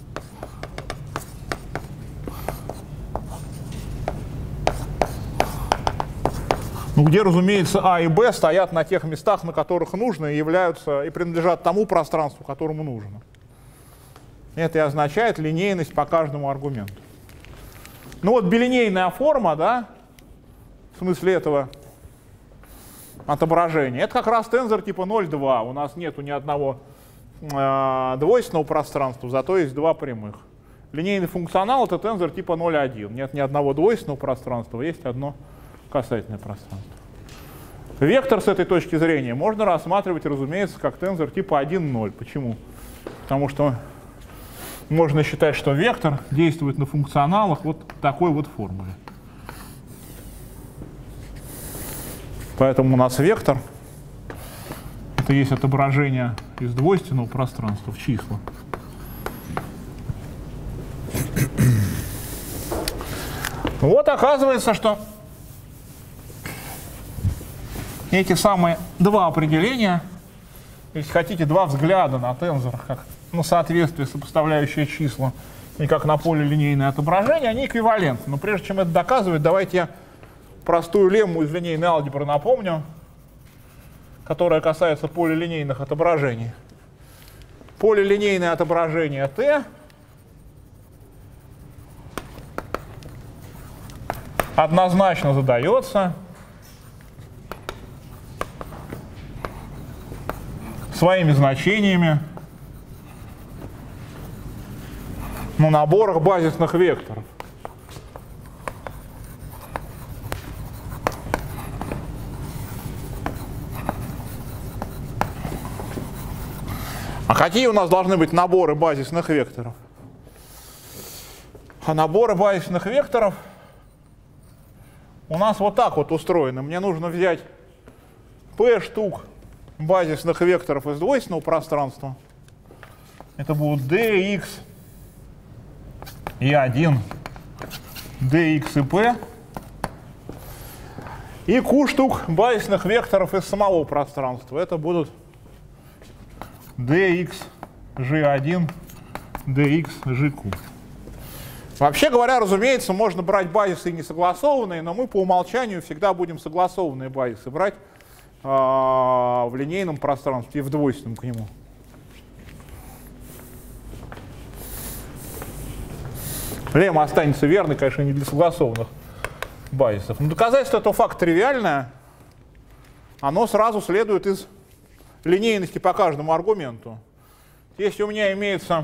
ну, где, разумеется, А и Б стоят на тех местах, на которых нужно, и являются и принадлежат тому пространству, которому нужно. Это и означает линейность по каждому аргументу. Ну вот билинейная форма, да, в смысле этого отображения, это как раз тензор типа ноль два. У нас нету ни одного э, двойственного пространства, зато есть два прямых. Линейный функционал — это тензор типа ноль один. Нет ни одного двойственного пространства, есть одно касательное пространство. Вектор с этой точки зрения можно рассматривать, разумеется, как тензор типа один ноль. Почему? Потому что можно считать, что вектор действует на функционалах вот такой вот формуле. Поэтому у нас вектор — это есть отображение из двойственного пространства в числа. Вот оказывается, что эти самые два определения, если хотите, два взгляда на тензор, как ну, соответствие, сопоставляющие числа, и как на поле линейное отображение, они эквивалентны. Но прежде чем это доказывать, давайте я простую лемму из линейной алгебры напомню, которая касается полилинейных отображений. Полилинейное отображение T однозначно задается своими значениями на наборах базисных векторов. А какие у нас должны быть наборы базисных векторов? А наборы базисных векторов у нас вот так вот устроены. Мне нужно взять p штук базисных векторов из двойственного пространства. Это будут dx и один, dx и p. И q штук базисных векторов из самого пространства. Это будут dx, g1, dx, gq. Вообще говоря, разумеется, можно брать базисы несогласованные, но мы по умолчанию всегда будем согласованные базисы брать э, в линейном пространстве и в двойственном к нему. Лемма останется верной, конечно, не для согласованных базисов. Но доказательство этого факта тривиальное. Оно сразу следует из линейности по каждому аргументу. Если у меня имеется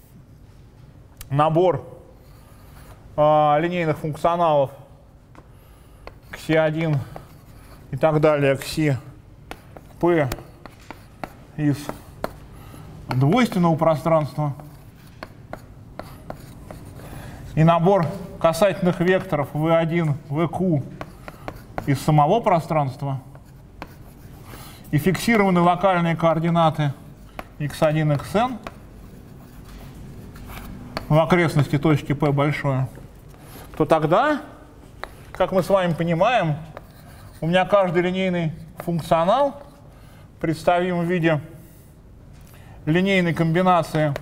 набор э, линейных функционалов кси один и так далее, кси p из двойственного пространства, и набор касательных векторов ви один, vq из самого пространства, и фиксированы локальные координаты икс один, xn в окрестности точки P большое, то тогда, как мы с вами понимаем, у меня каждый линейный функционал представим в виде линейной комбинации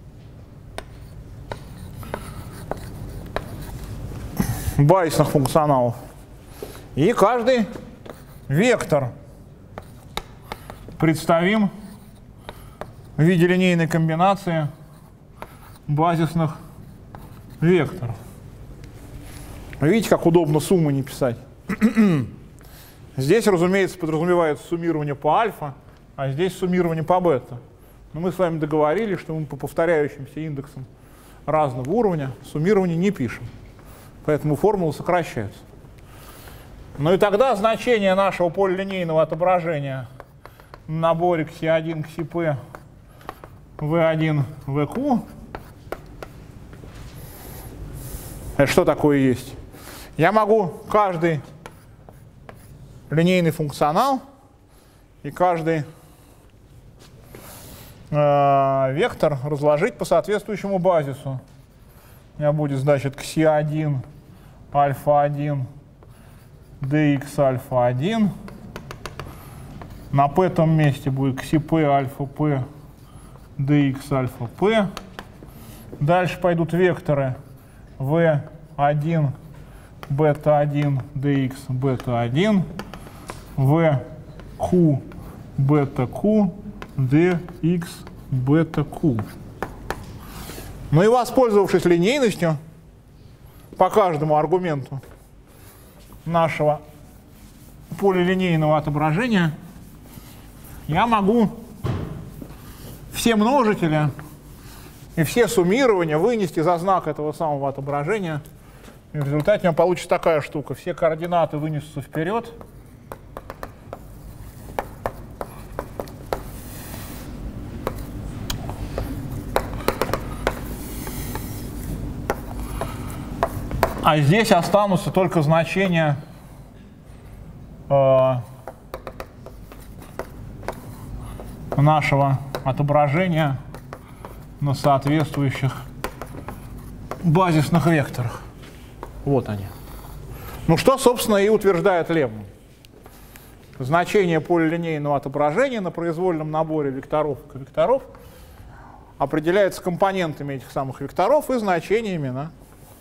базисных функционалов. И каждый вектор представим в виде линейной комбинации базисных векторов. Видите, как удобно суммы не писать. Здесь, разумеется, подразумевается суммирование по альфа, а здесь суммирование по бета. Но мы с вами договорились, что мы по повторяющимся индексам разного уровня суммирование не пишем. Поэтому формула сокращается. Ну и тогда значение нашего полилинейного отображения в наборе кси один, кси пи, ви один, vq. Это что такое есть? Я могу каждый линейный функционал и каждый э, вектор разложить по соответствующему базису. У меня будет, значит, кси один, альфа один, dx альфа один. На p-том месте будет кси p альфа p, dx альфа p. Дальше пойдут векторы ви один, бета один, dx бета один, vq бета q, dx бета q. Ну и воспользовавшись линейностью по каждому аргументу нашего полилинейного отображения, я могу все множители и все суммирования вынести за знак этого самого отображения. И в результате у меня получится такая штука. Все координаты вынесутся вперед. А здесь останутся только значения э, нашего отображения на соответствующих базисных векторах. Вот они. Ну что, собственно, и утверждает лемма. Значение полилинейного отображения на произвольном наборе векторов и ковекторов определяется компонентами этих самых векторов и значениями на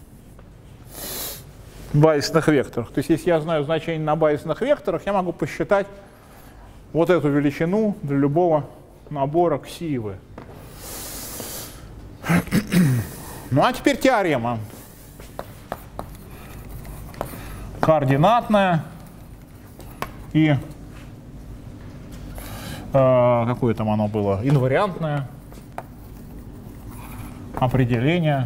базисных векторах. То есть если я знаю значение на базисных векторах, я могу посчитать вот эту величину для любого набора кси и вэ. Ну а теперь теорема. Координатная и э, какое там оно было? Инвариантное определение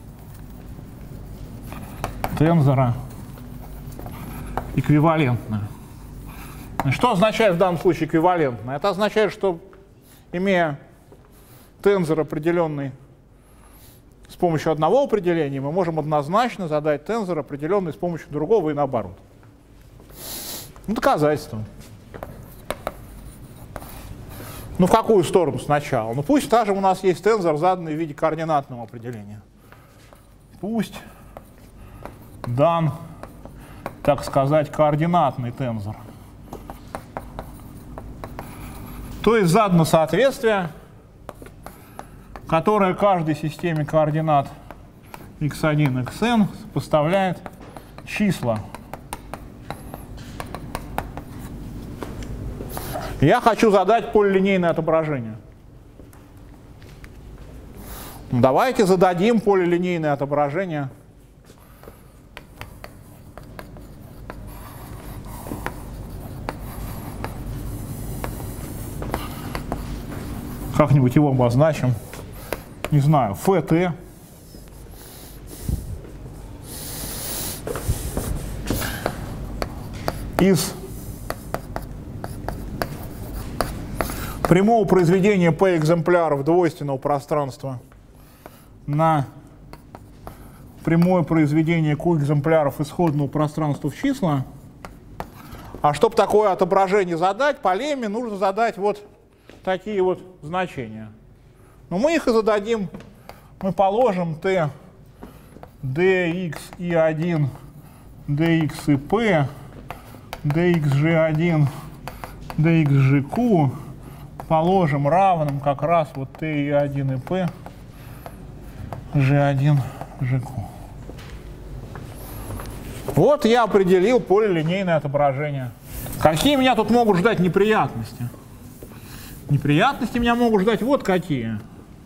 тензора эквивалентное. Что означает в данном случае эквивалентное? Это означает, что, имея тензор определенный с помощью одного определения, мы можем однозначно задать тензор определенный с помощью другого и наоборот. Ну, доказательство. Ну, в какую сторону сначала? Ну, пусть, скажем, у нас есть тензор, заданный в виде координатного определения. Пусть дан, так сказать, координатный тензор. То есть задано соответствие, которое каждой системе координат икс один, икс эн сопоставляет числа. Я хочу задать полилинейное отображение. Давайте зададим полилинейное отображение. Как-нибудь его обозначим. Не знаю, эф тэ. Из прямого произведения p экземпляров двойственного пространства на прямое произведение q экземпляров исходного пространства в числа. А чтобы такое отображение задать, по лемме нужно задать вот такие вот значения. Но мы их и зададим. Мы положим t dx и один, dx и p, dxg один, dxgq положим равным как раз вот t и один и p, g один, gq. Вот я определил полилинейное отображение. Какие меня тут могут ждать неприятности? Неприятности меня могут ждать вот какие.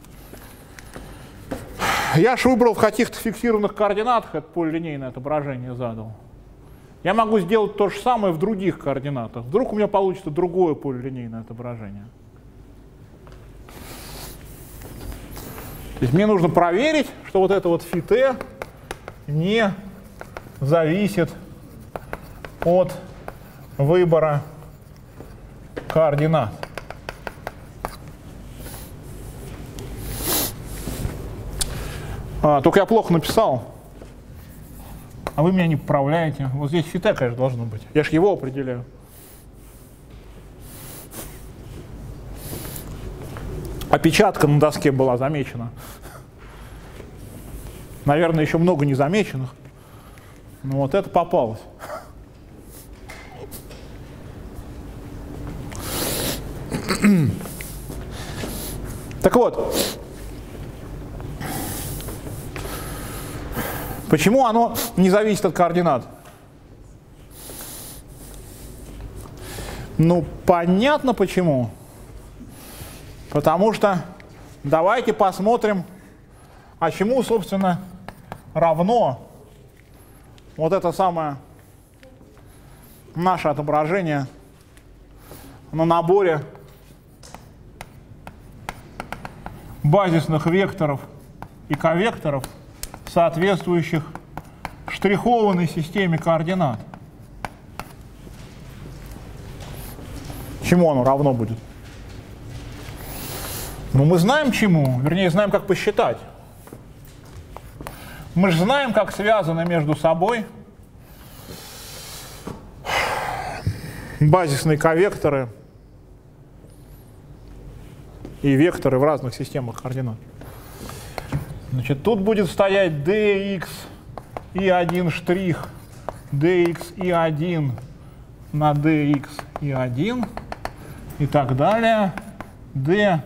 Я же выбрал в каких-то фиксированных координатах это полилинейное отображение задал. Я могу сделать то же самое в других координатах. Вдруг у меня получится другое полилинейное отображение. То есть мне нужно проверить, что вот это вот φt не зависит от выбора координат. А, только я плохо написал, а вы меня не поправляете. Вот здесь φt, конечно, должно быть. Я же его определяю. Опечатка на доске была замечена. Наверное, еще много незамеченных. Но вот это попалось. Так вот, почему оно не зависит от координат? Ну, понятно почему. Потому что давайте посмотрим, а чему, собственно, равно вот это самое наше отображение на наборе базисных векторов и ковекторов, соответствующих штрихованной системе координат. Чему оно равно будет? Ну, мы знаем чему, вернее, знаем, как посчитать. Мы же знаем, как связаны между собой базисные ковекторы и векторы в разных системах координат. Значит, тут будет стоять dx и один штрих dx и один на dx и один и так далее. dx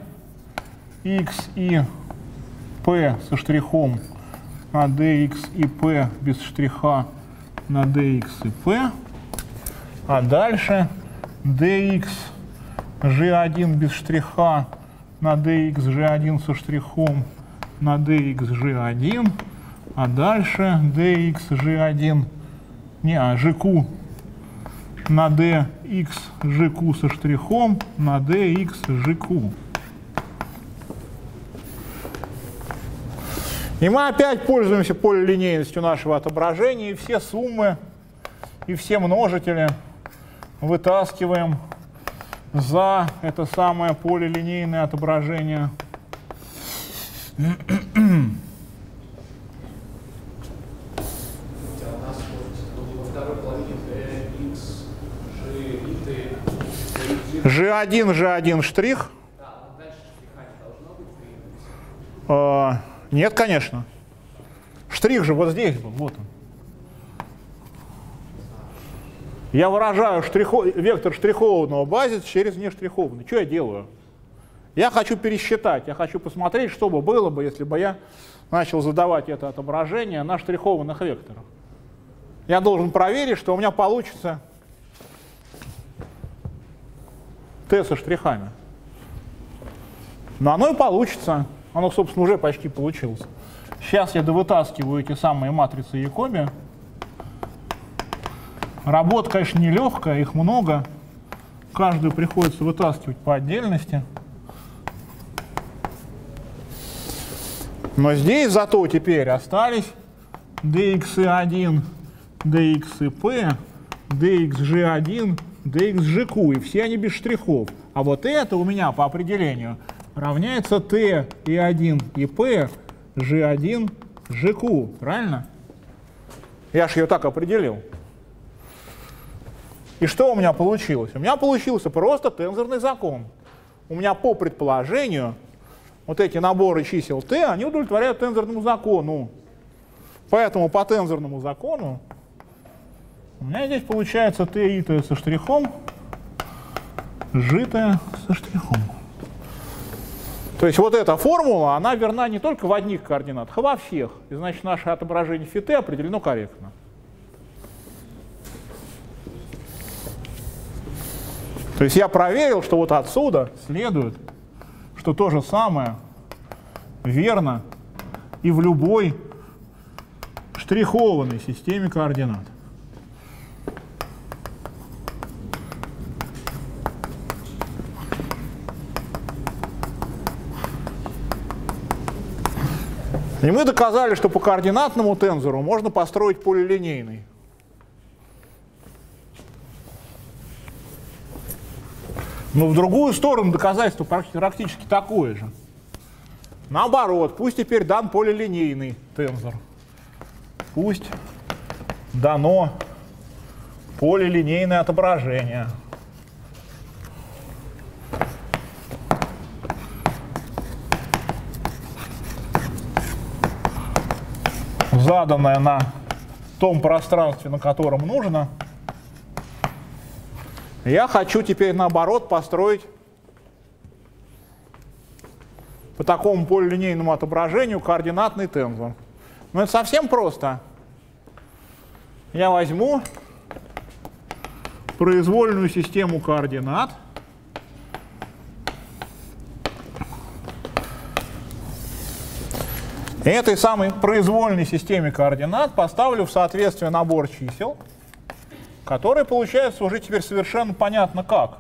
и p со штрихом на dx и p без штриха на dx и p. А дальше dx джи один без штриха на dx джи один со штрихом на dx джи один. А дальше dx джи один, не, а gq на dx gq со штрихом на dx gq. И мы опять пользуемся полилинейностью нашего отображения, и все суммы, и все множители вытаскиваем за это самое полилинейное отображение. джи один, джи один штрих. А, нет, конечно. Штрих же вот здесь был, вот он. Я выражаю штрихо, вектор штрихованного базиса через внештрихованный. Что я делаю? Я хочу пересчитать, я хочу посмотреть, что бы было бы, если бы я начал задавать это отображение на штрихованных векторах. Я должен проверить, что у меня получится t со штрихами. Но оно и получится. Оно, собственно, уже почти получилось. Сейчас я довытаскиваю эти самые матрицы Якоби. Работа, конечно, нелегкая, их много. Каждую приходится вытаскивать по отдельности. Но здесь зато теперь остались dx и один, dx и p, dx джи один, dx gq, и все они без штрихов. А вот это у меня по определению равняется t и один и p джи один gq, правильно? Я же ее так определил. И что у меня получилось? У меня получился просто тензорный закон. У меня по предположению вот эти наборы чисел t, они удовлетворяют тензорному закону. Поэтому по тензорному закону у меня здесь получается t и t со штрихом, g со штрихом. То есть вот эта формула, она верна не только в одних координатах, а во всех. И значит, наше отображение φ определено корректно. То есть я проверил, что вот отсюда следует, что то же самое верно и в любой штрихованной системе координат. И мы доказали, что по координатному тензору можно построить полилинейный. Но в другую сторону доказательство практически такое же. Наоборот, пусть теперь дан полилинейный тензор. Пусть дано полилинейное отображение. Заданное на том пространстве, на котором нужно. Я хочу теперь, наоборот, построить по такому полилинейному отображению координатный тензор. Но это совсем просто. Я возьму произвольную систему координат. И этой самой произвольной системе координат поставлю в соответствие набор чисел, который получается уже теперь совершенно понятно как.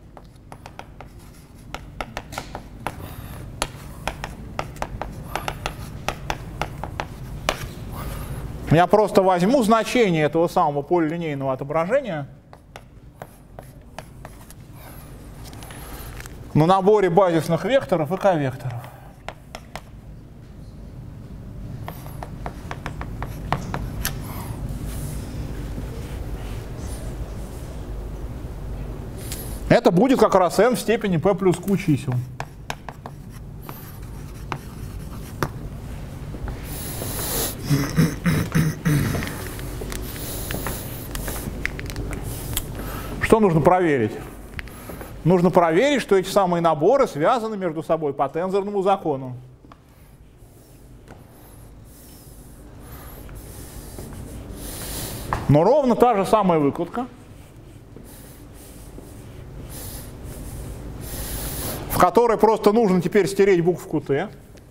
Я просто возьму значение этого самого полилинейного отображения на наборе базисных векторов и ковекторов. Это будет как раз n в степени p плюс q чисел. Что нужно проверить? Нужно проверить, что эти самые наборы связаны между собой по тензорному закону. Но ровно та же самая выкладка, в которой просто нужно теперь стереть буковку Т,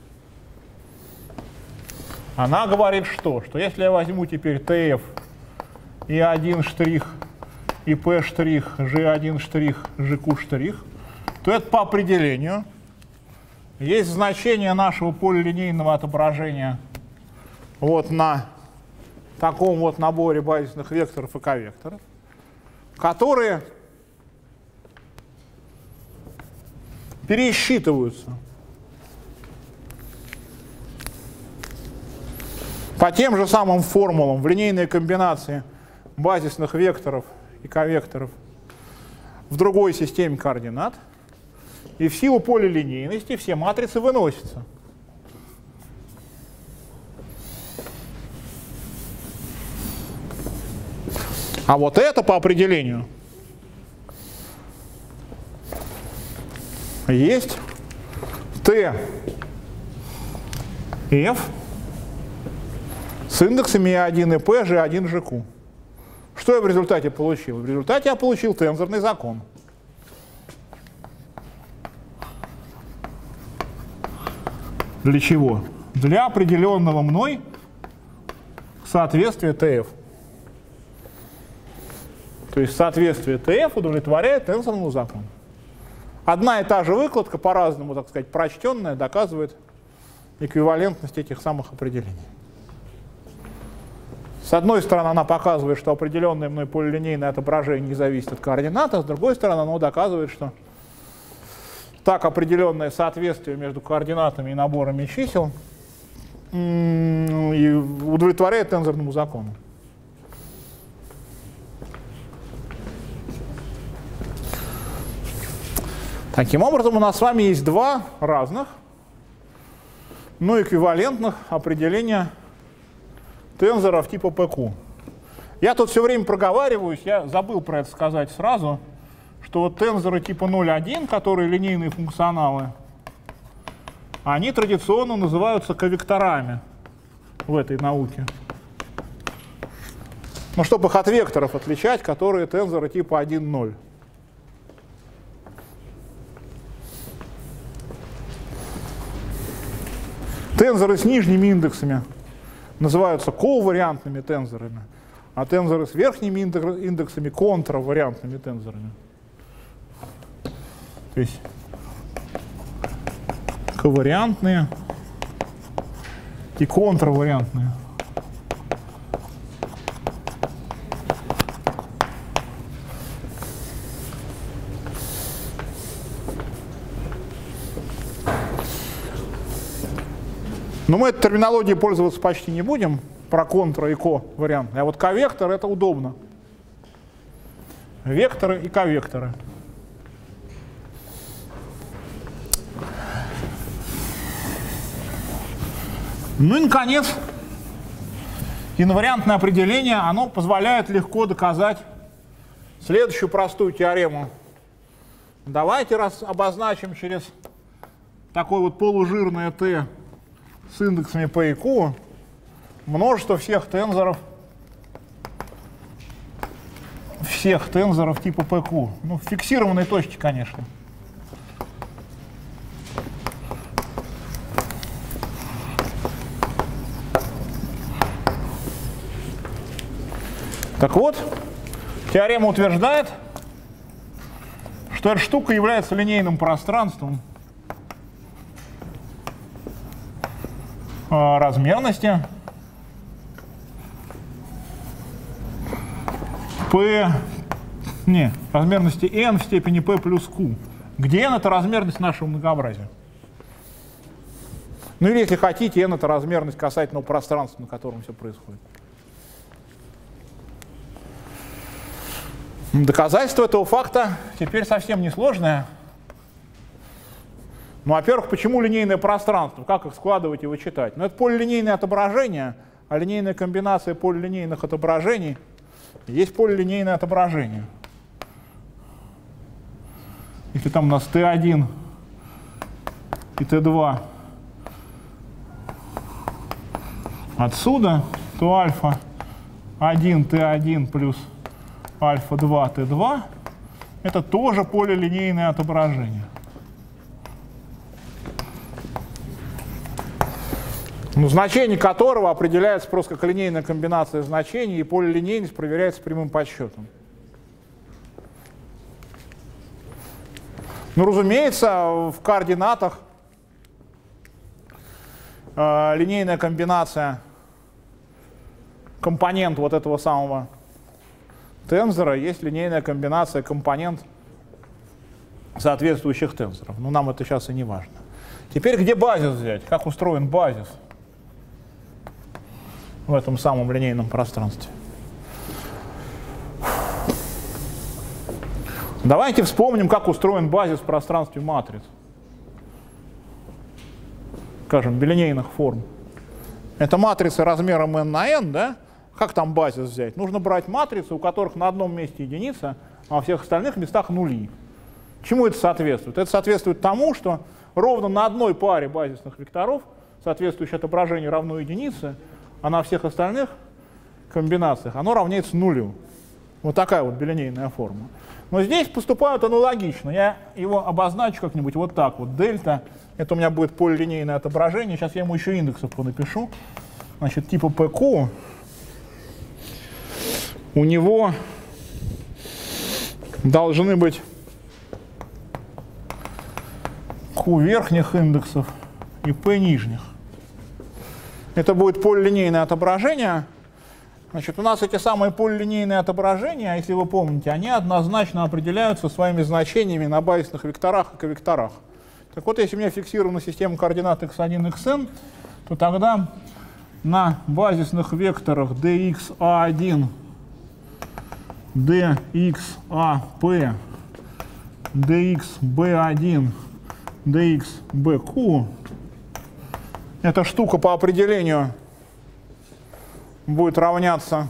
она говорит что? Что если я возьму теперь тэ эф и один штрих, и P штрих, жэ один штрих, жэ ку штрих, то это по определению есть значение нашего полилинейного отображения вот на таком вот наборе базисных векторов и ковекторов, которые пересчитываются по тем же самым формулам в линейной комбинации базисных векторов и ковекторов в другой системе координат, и в силу полилинейности все матрицы выносятся. А вот это по определению есть тэ эф с индексами и один и P, жэ один, жэ ку. Что я в результате получил? В результате я получил тензорный закон. Для чего? Для определенного мной соответствия тэ эф. То есть соответствие тэ эф удовлетворяет тензорному закону. Одна и та же выкладка, по-разному, так сказать, прочтенная, доказывает эквивалентность этих самых определений. С одной стороны, она показывает, что определенное мной полилинейное отображение не зависит от координат, а с другой стороны, оно доказывает, что так определенное соответствие между координатами и наборами чисел и удовлетворяет тензорному закону. Таким образом, у нас с вами есть два разных, но эквивалентных определения тензоров типа пэ ку. Я тут все время проговариваюсь, я забыл про это сказать сразу, что вот тензоры типа ноль один, которые линейные функционалы, они традиционно называются ковекторами в этой науке. Ну, чтобы их от векторов отличать, которые тензоры типа один ноль. Тензоры с нижними индексами называются ковариантными тензорами, а тензоры с верхними индексами контравариантными тензорами. То есть ковариантные и контравариантные. Но мы этой терминологией пользоваться почти не будем, про контра и ко варианты. А вот ковектор — это удобно. Векторы и ковекторы. Ну и, наконец, инвариантное определение, оно позволяет легко доказать следующую простую теорему. Давайте раз обозначим через такое вот полужирное Т с индексами P и Q множество всех тензоров, всех тензоров типа пэ ку. Ну, в фиксированной точке, конечно. Так вот, теорема утверждает, что эта штука является линейным пространством размерности P, не, размерности n в степени P плюс Q, где n — это размерность нашего многообразия. Ну или, если хотите, n — это размерность касательного пространства, на котором все происходит. Доказательство этого факта теперь совсем несложное. Ну, во-первых, почему линейное пространство? Как их складывать и вычитать? Ну, это полилинейное отображение, а линейная комбинация полилинейных отображений есть полилинейное отображение. если там у нас тэ один и тэ два отсюда, то альфа один тэ один плюс альфа два тэ два это тоже полилинейное отображение. Ну, значение которого определяется просто как линейная комбинация значений, и полилинейность проверяется прямым подсчетом. Ну, разумеется, в координатах э, линейная комбинация компонент вот этого самого тензора есть линейная комбинация компонент соответствующих тензоров. Но нам это сейчас и не важно. Теперь где базис взять? Как устроен базис в этом самом линейном пространстве? Давайте вспомним, как устроен базис в пространстве матриц. Скажем, билинейных форм. Это матрицы размером n на n, да? Как там базис взять? Нужно брать матрицы, у которых на одном месте единица, а во всех остальных местах нули. Чему это соответствует? Это соответствует тому, что ровно на одной паре базисных векторов соответствующее отображение равно единице, а на всех остальных комбинациях оно равняется нулю. Вот такая вот билинейная форма. Но здесь поступают аналогично. Я его обозначу как-нибудь вот так вот. Дельта — это у меня будет полилинейное отображение. Сейчас я ему еще индексов понапишу. Значит, типа пэ ку у него должны быть Q верхних индексов и P нижних. Это будет полилинейное отображение. Значит, у нас эти самые полилинейные отображения, если вы помните, они однозначно определяются своими значениями на базисных векторах и ковекторах. Так вот, если у меня фиксирована система координат икс один, икс эн, то тогда на базисных векторах dx а один, dx ап, dx бэ один, dx бq, эта штука по определению будет равняться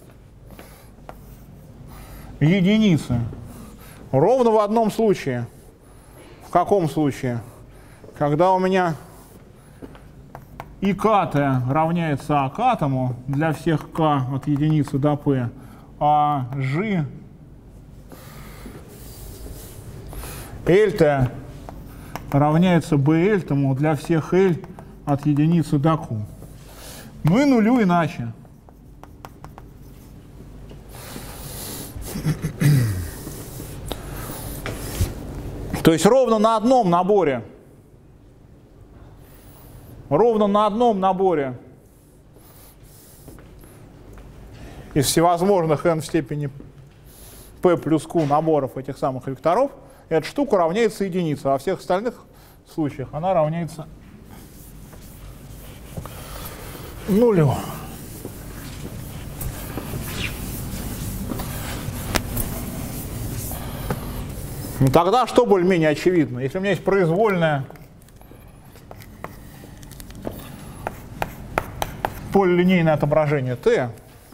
единице. Ровно в одном случае. В каком случае? Когда у меня и k равняется а для всех k от единицы до p, а g l равняется bl для всех l от единицы до q. Ну и нулю иначе. То есть ровно на одном наборе, ровно на одном наборе из всевозможных n в степени p плюс q наборов этих самых векторов, эта штука равняется единице, а во всех остальных случаях она равняется нулю. Ну тогда что более-менее очевидно? Если у меня есть произвольное полилинейное отображение t,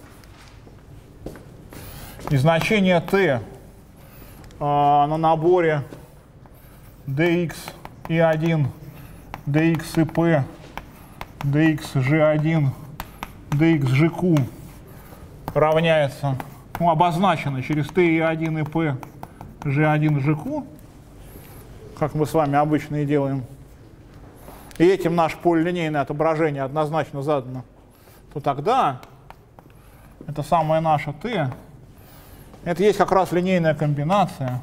и значение t а, на наборе dx и один, dx и p, dx g один, dx gq равняется, ну, обозначено через t и один и p, g один gq, как мы с вами обычно и делаем, и этим наше полилинейное отображение однозначно задано, то тогда это самое наше t, это есть как раз линейная комбинация.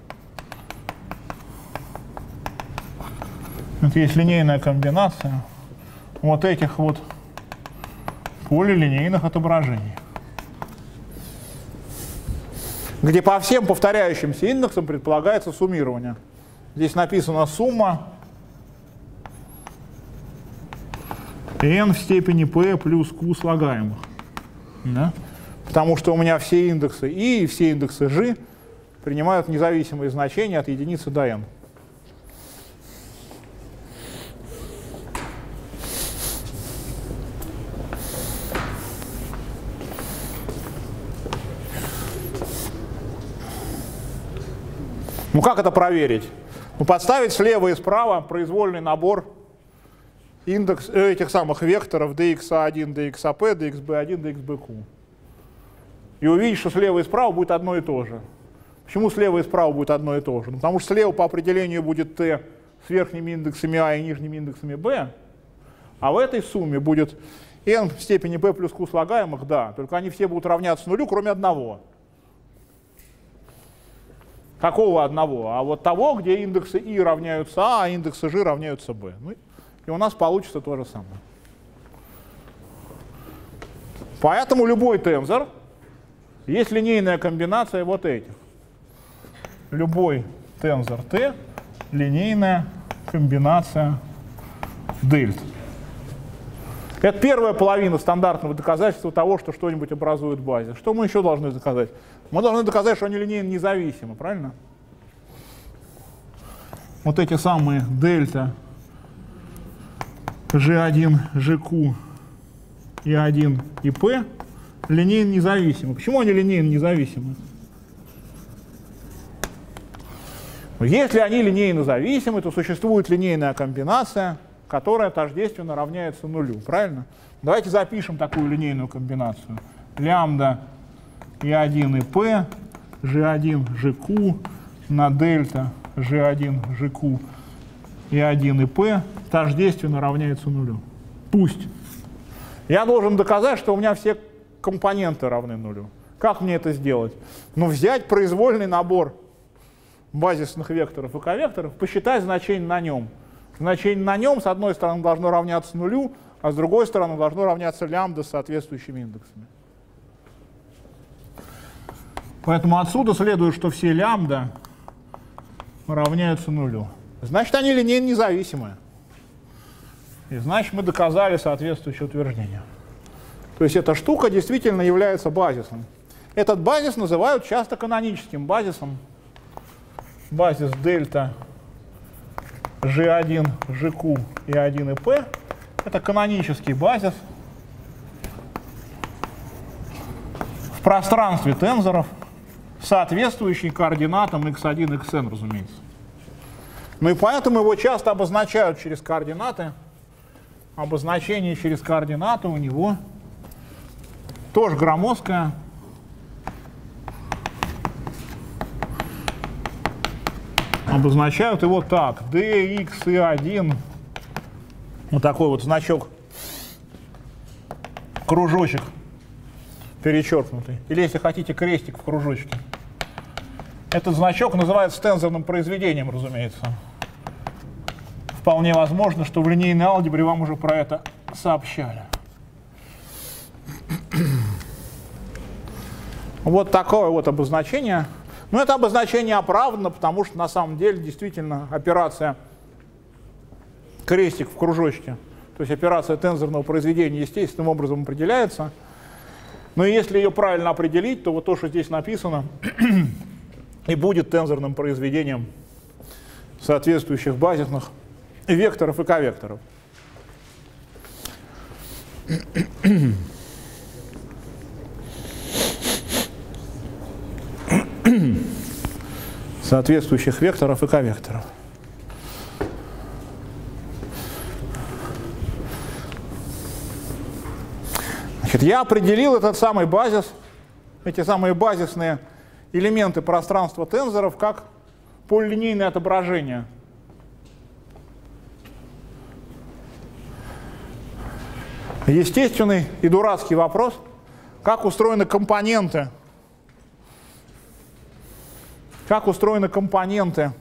Это есть линейная комбинация вот этих вот полилинейных отображений, где по всем повторяющимся индексам предполагается суммирование. Здесь написано сумма n в степени p плюс q слагаемых. Да? Потому что у меня все индексы i и все индексы g принимают независимые значения от единицы до n. Ну как это проверить? Ну, подставить слева и справа произвольный набор индекс, этих самых векторов ди икс эй один, ди икс эй пи, ди икс би один, ди икс би кью. И увидеть, что слева и справа будет одно и то же. Почему слева и справа будет одно и то же? Ну, потому что слева по определению будет t с верхними индексами а и нижними индексами b, а в этой сумме будет n в степени b плюс q слагаемых, да, только они все будут равняться нулю, кроме одного. Какого одного? А вот того, где индексы i равняются a, а индексы g равняются b. Ну, и у нас получится то же самое. Поэтому любой тензор есть линейная комбинация вот этих. Любой тензор t — линейная комбинация дельт. Это первая половина стандартного доказательства того, что что-нибудь образует базис. Что мы еще должны доказать? Мы должны доказать, что они линейно независимы, правильно? Вот эти самые дельта джи один, джи кью, и один и p линейно независимы. Почему они линейно независимы? Если они линейно зависимы, то существует линейная комбинация, которая тождественно равняется нулю, правильно? Давайте запишем такую линейную комбинацию. Лямбда и один и p, джи один, джи кью на дельта джи один, джи кью и один и p тождественно равняется нулю. Пусть. Я должен доказать, что у меня все компоненты равны нулю. Как мне это сделать? Ну, взять произвольный набор базисных векторов и ковекторов, посчитать значение на нем. Значение на нем, с одной стороны, должно равняться нулю, а с другой стороны, должно равняться лямбда с соответствующими индексами. Поэтому отсюда следует, что все лямбда равняются нулю. Значит, они линейно независимые. И значит, мы доказали соответствующее утверждение. То есть эта штука действительно является базисом. Этот базис называют часто каноническим базисом. Базис дельта джи один, джи кью и один и p — это канонический базис в пространстве тензоров, соответствующий координатам икс один, икс эн, разумеется. Ну и поэтому его часто обозначают через координаты. Обозначение через координаты у него тоже громоздкое. Обозначают его так: ди икс и один, вот такой вот значок, кружочек перечеркнутый, или, если хотите, крестик в кружочке. Этот значок называется тензорным произведением, разумеется. Вполне возможно, что в линейной алгебре вам уже про это сообщали. Вот такое вот обозначение. Но это обозначение оправдано, потому что на самом деле действительно операция крестик в кружочке, то есть операция тензорного произведения естественным образом определяется. Но если ее правильно определить, то вот то, что здесь написано, и будет тензорным произведением соответствующих базисных векторов и ковекторов. Соответствующих векторов и ковекторов. Значит, я определил этот самый базис, эти самые базисные элементы пространства тензоров как полилинейное отображение. Естественный и дурацкий вопрос: как устроены компоненты, как устроены компоненты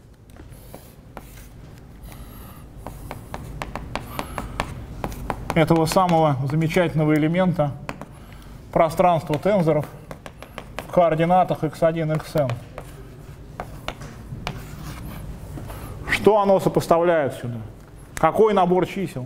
этого самого замечательного элемента пространства тензоров в координатах икс один, икс эн. Что оно сопоставляет сюда? Какой набор чисел?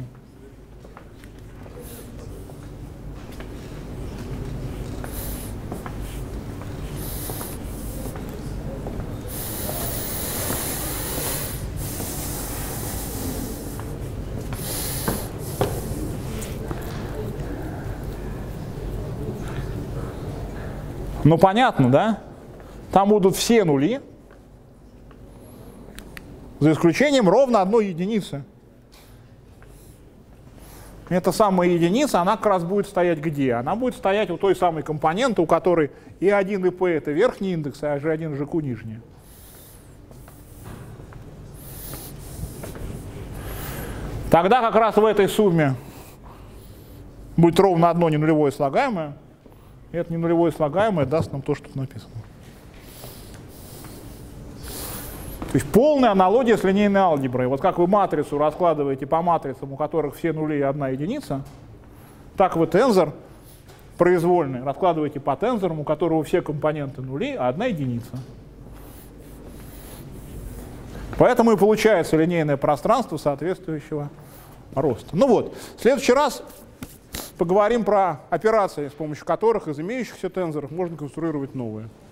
Ну, понятно, да? Там будут все нули, За исключением ровно одной единицы. Эта самая единица, она как раз будет стоять где? Она будет стоять у той самой компоненты, у которой и один, и p это верхний индекс, а g один, g q нижний. Тогда как раз в этой сумме будет ровно одно ненулевое слагаемое. И это ненулевое слагаемое даст нам то, что тут написано. То есть полная аналогия с линейной алгеброй. Вот как вы матрицу раскладываете по матрицам, у которых все нули и одна единица, так вы тензор произвольный раскладываете по тензорам, у которого все компоненты нули, а одна единица. Поэтому и получается линейное пространство соответствующего роста. Ну вот, в следующий раз поговорим про операции, с помощью которых из имеющихся тензоров можно конструировать новые.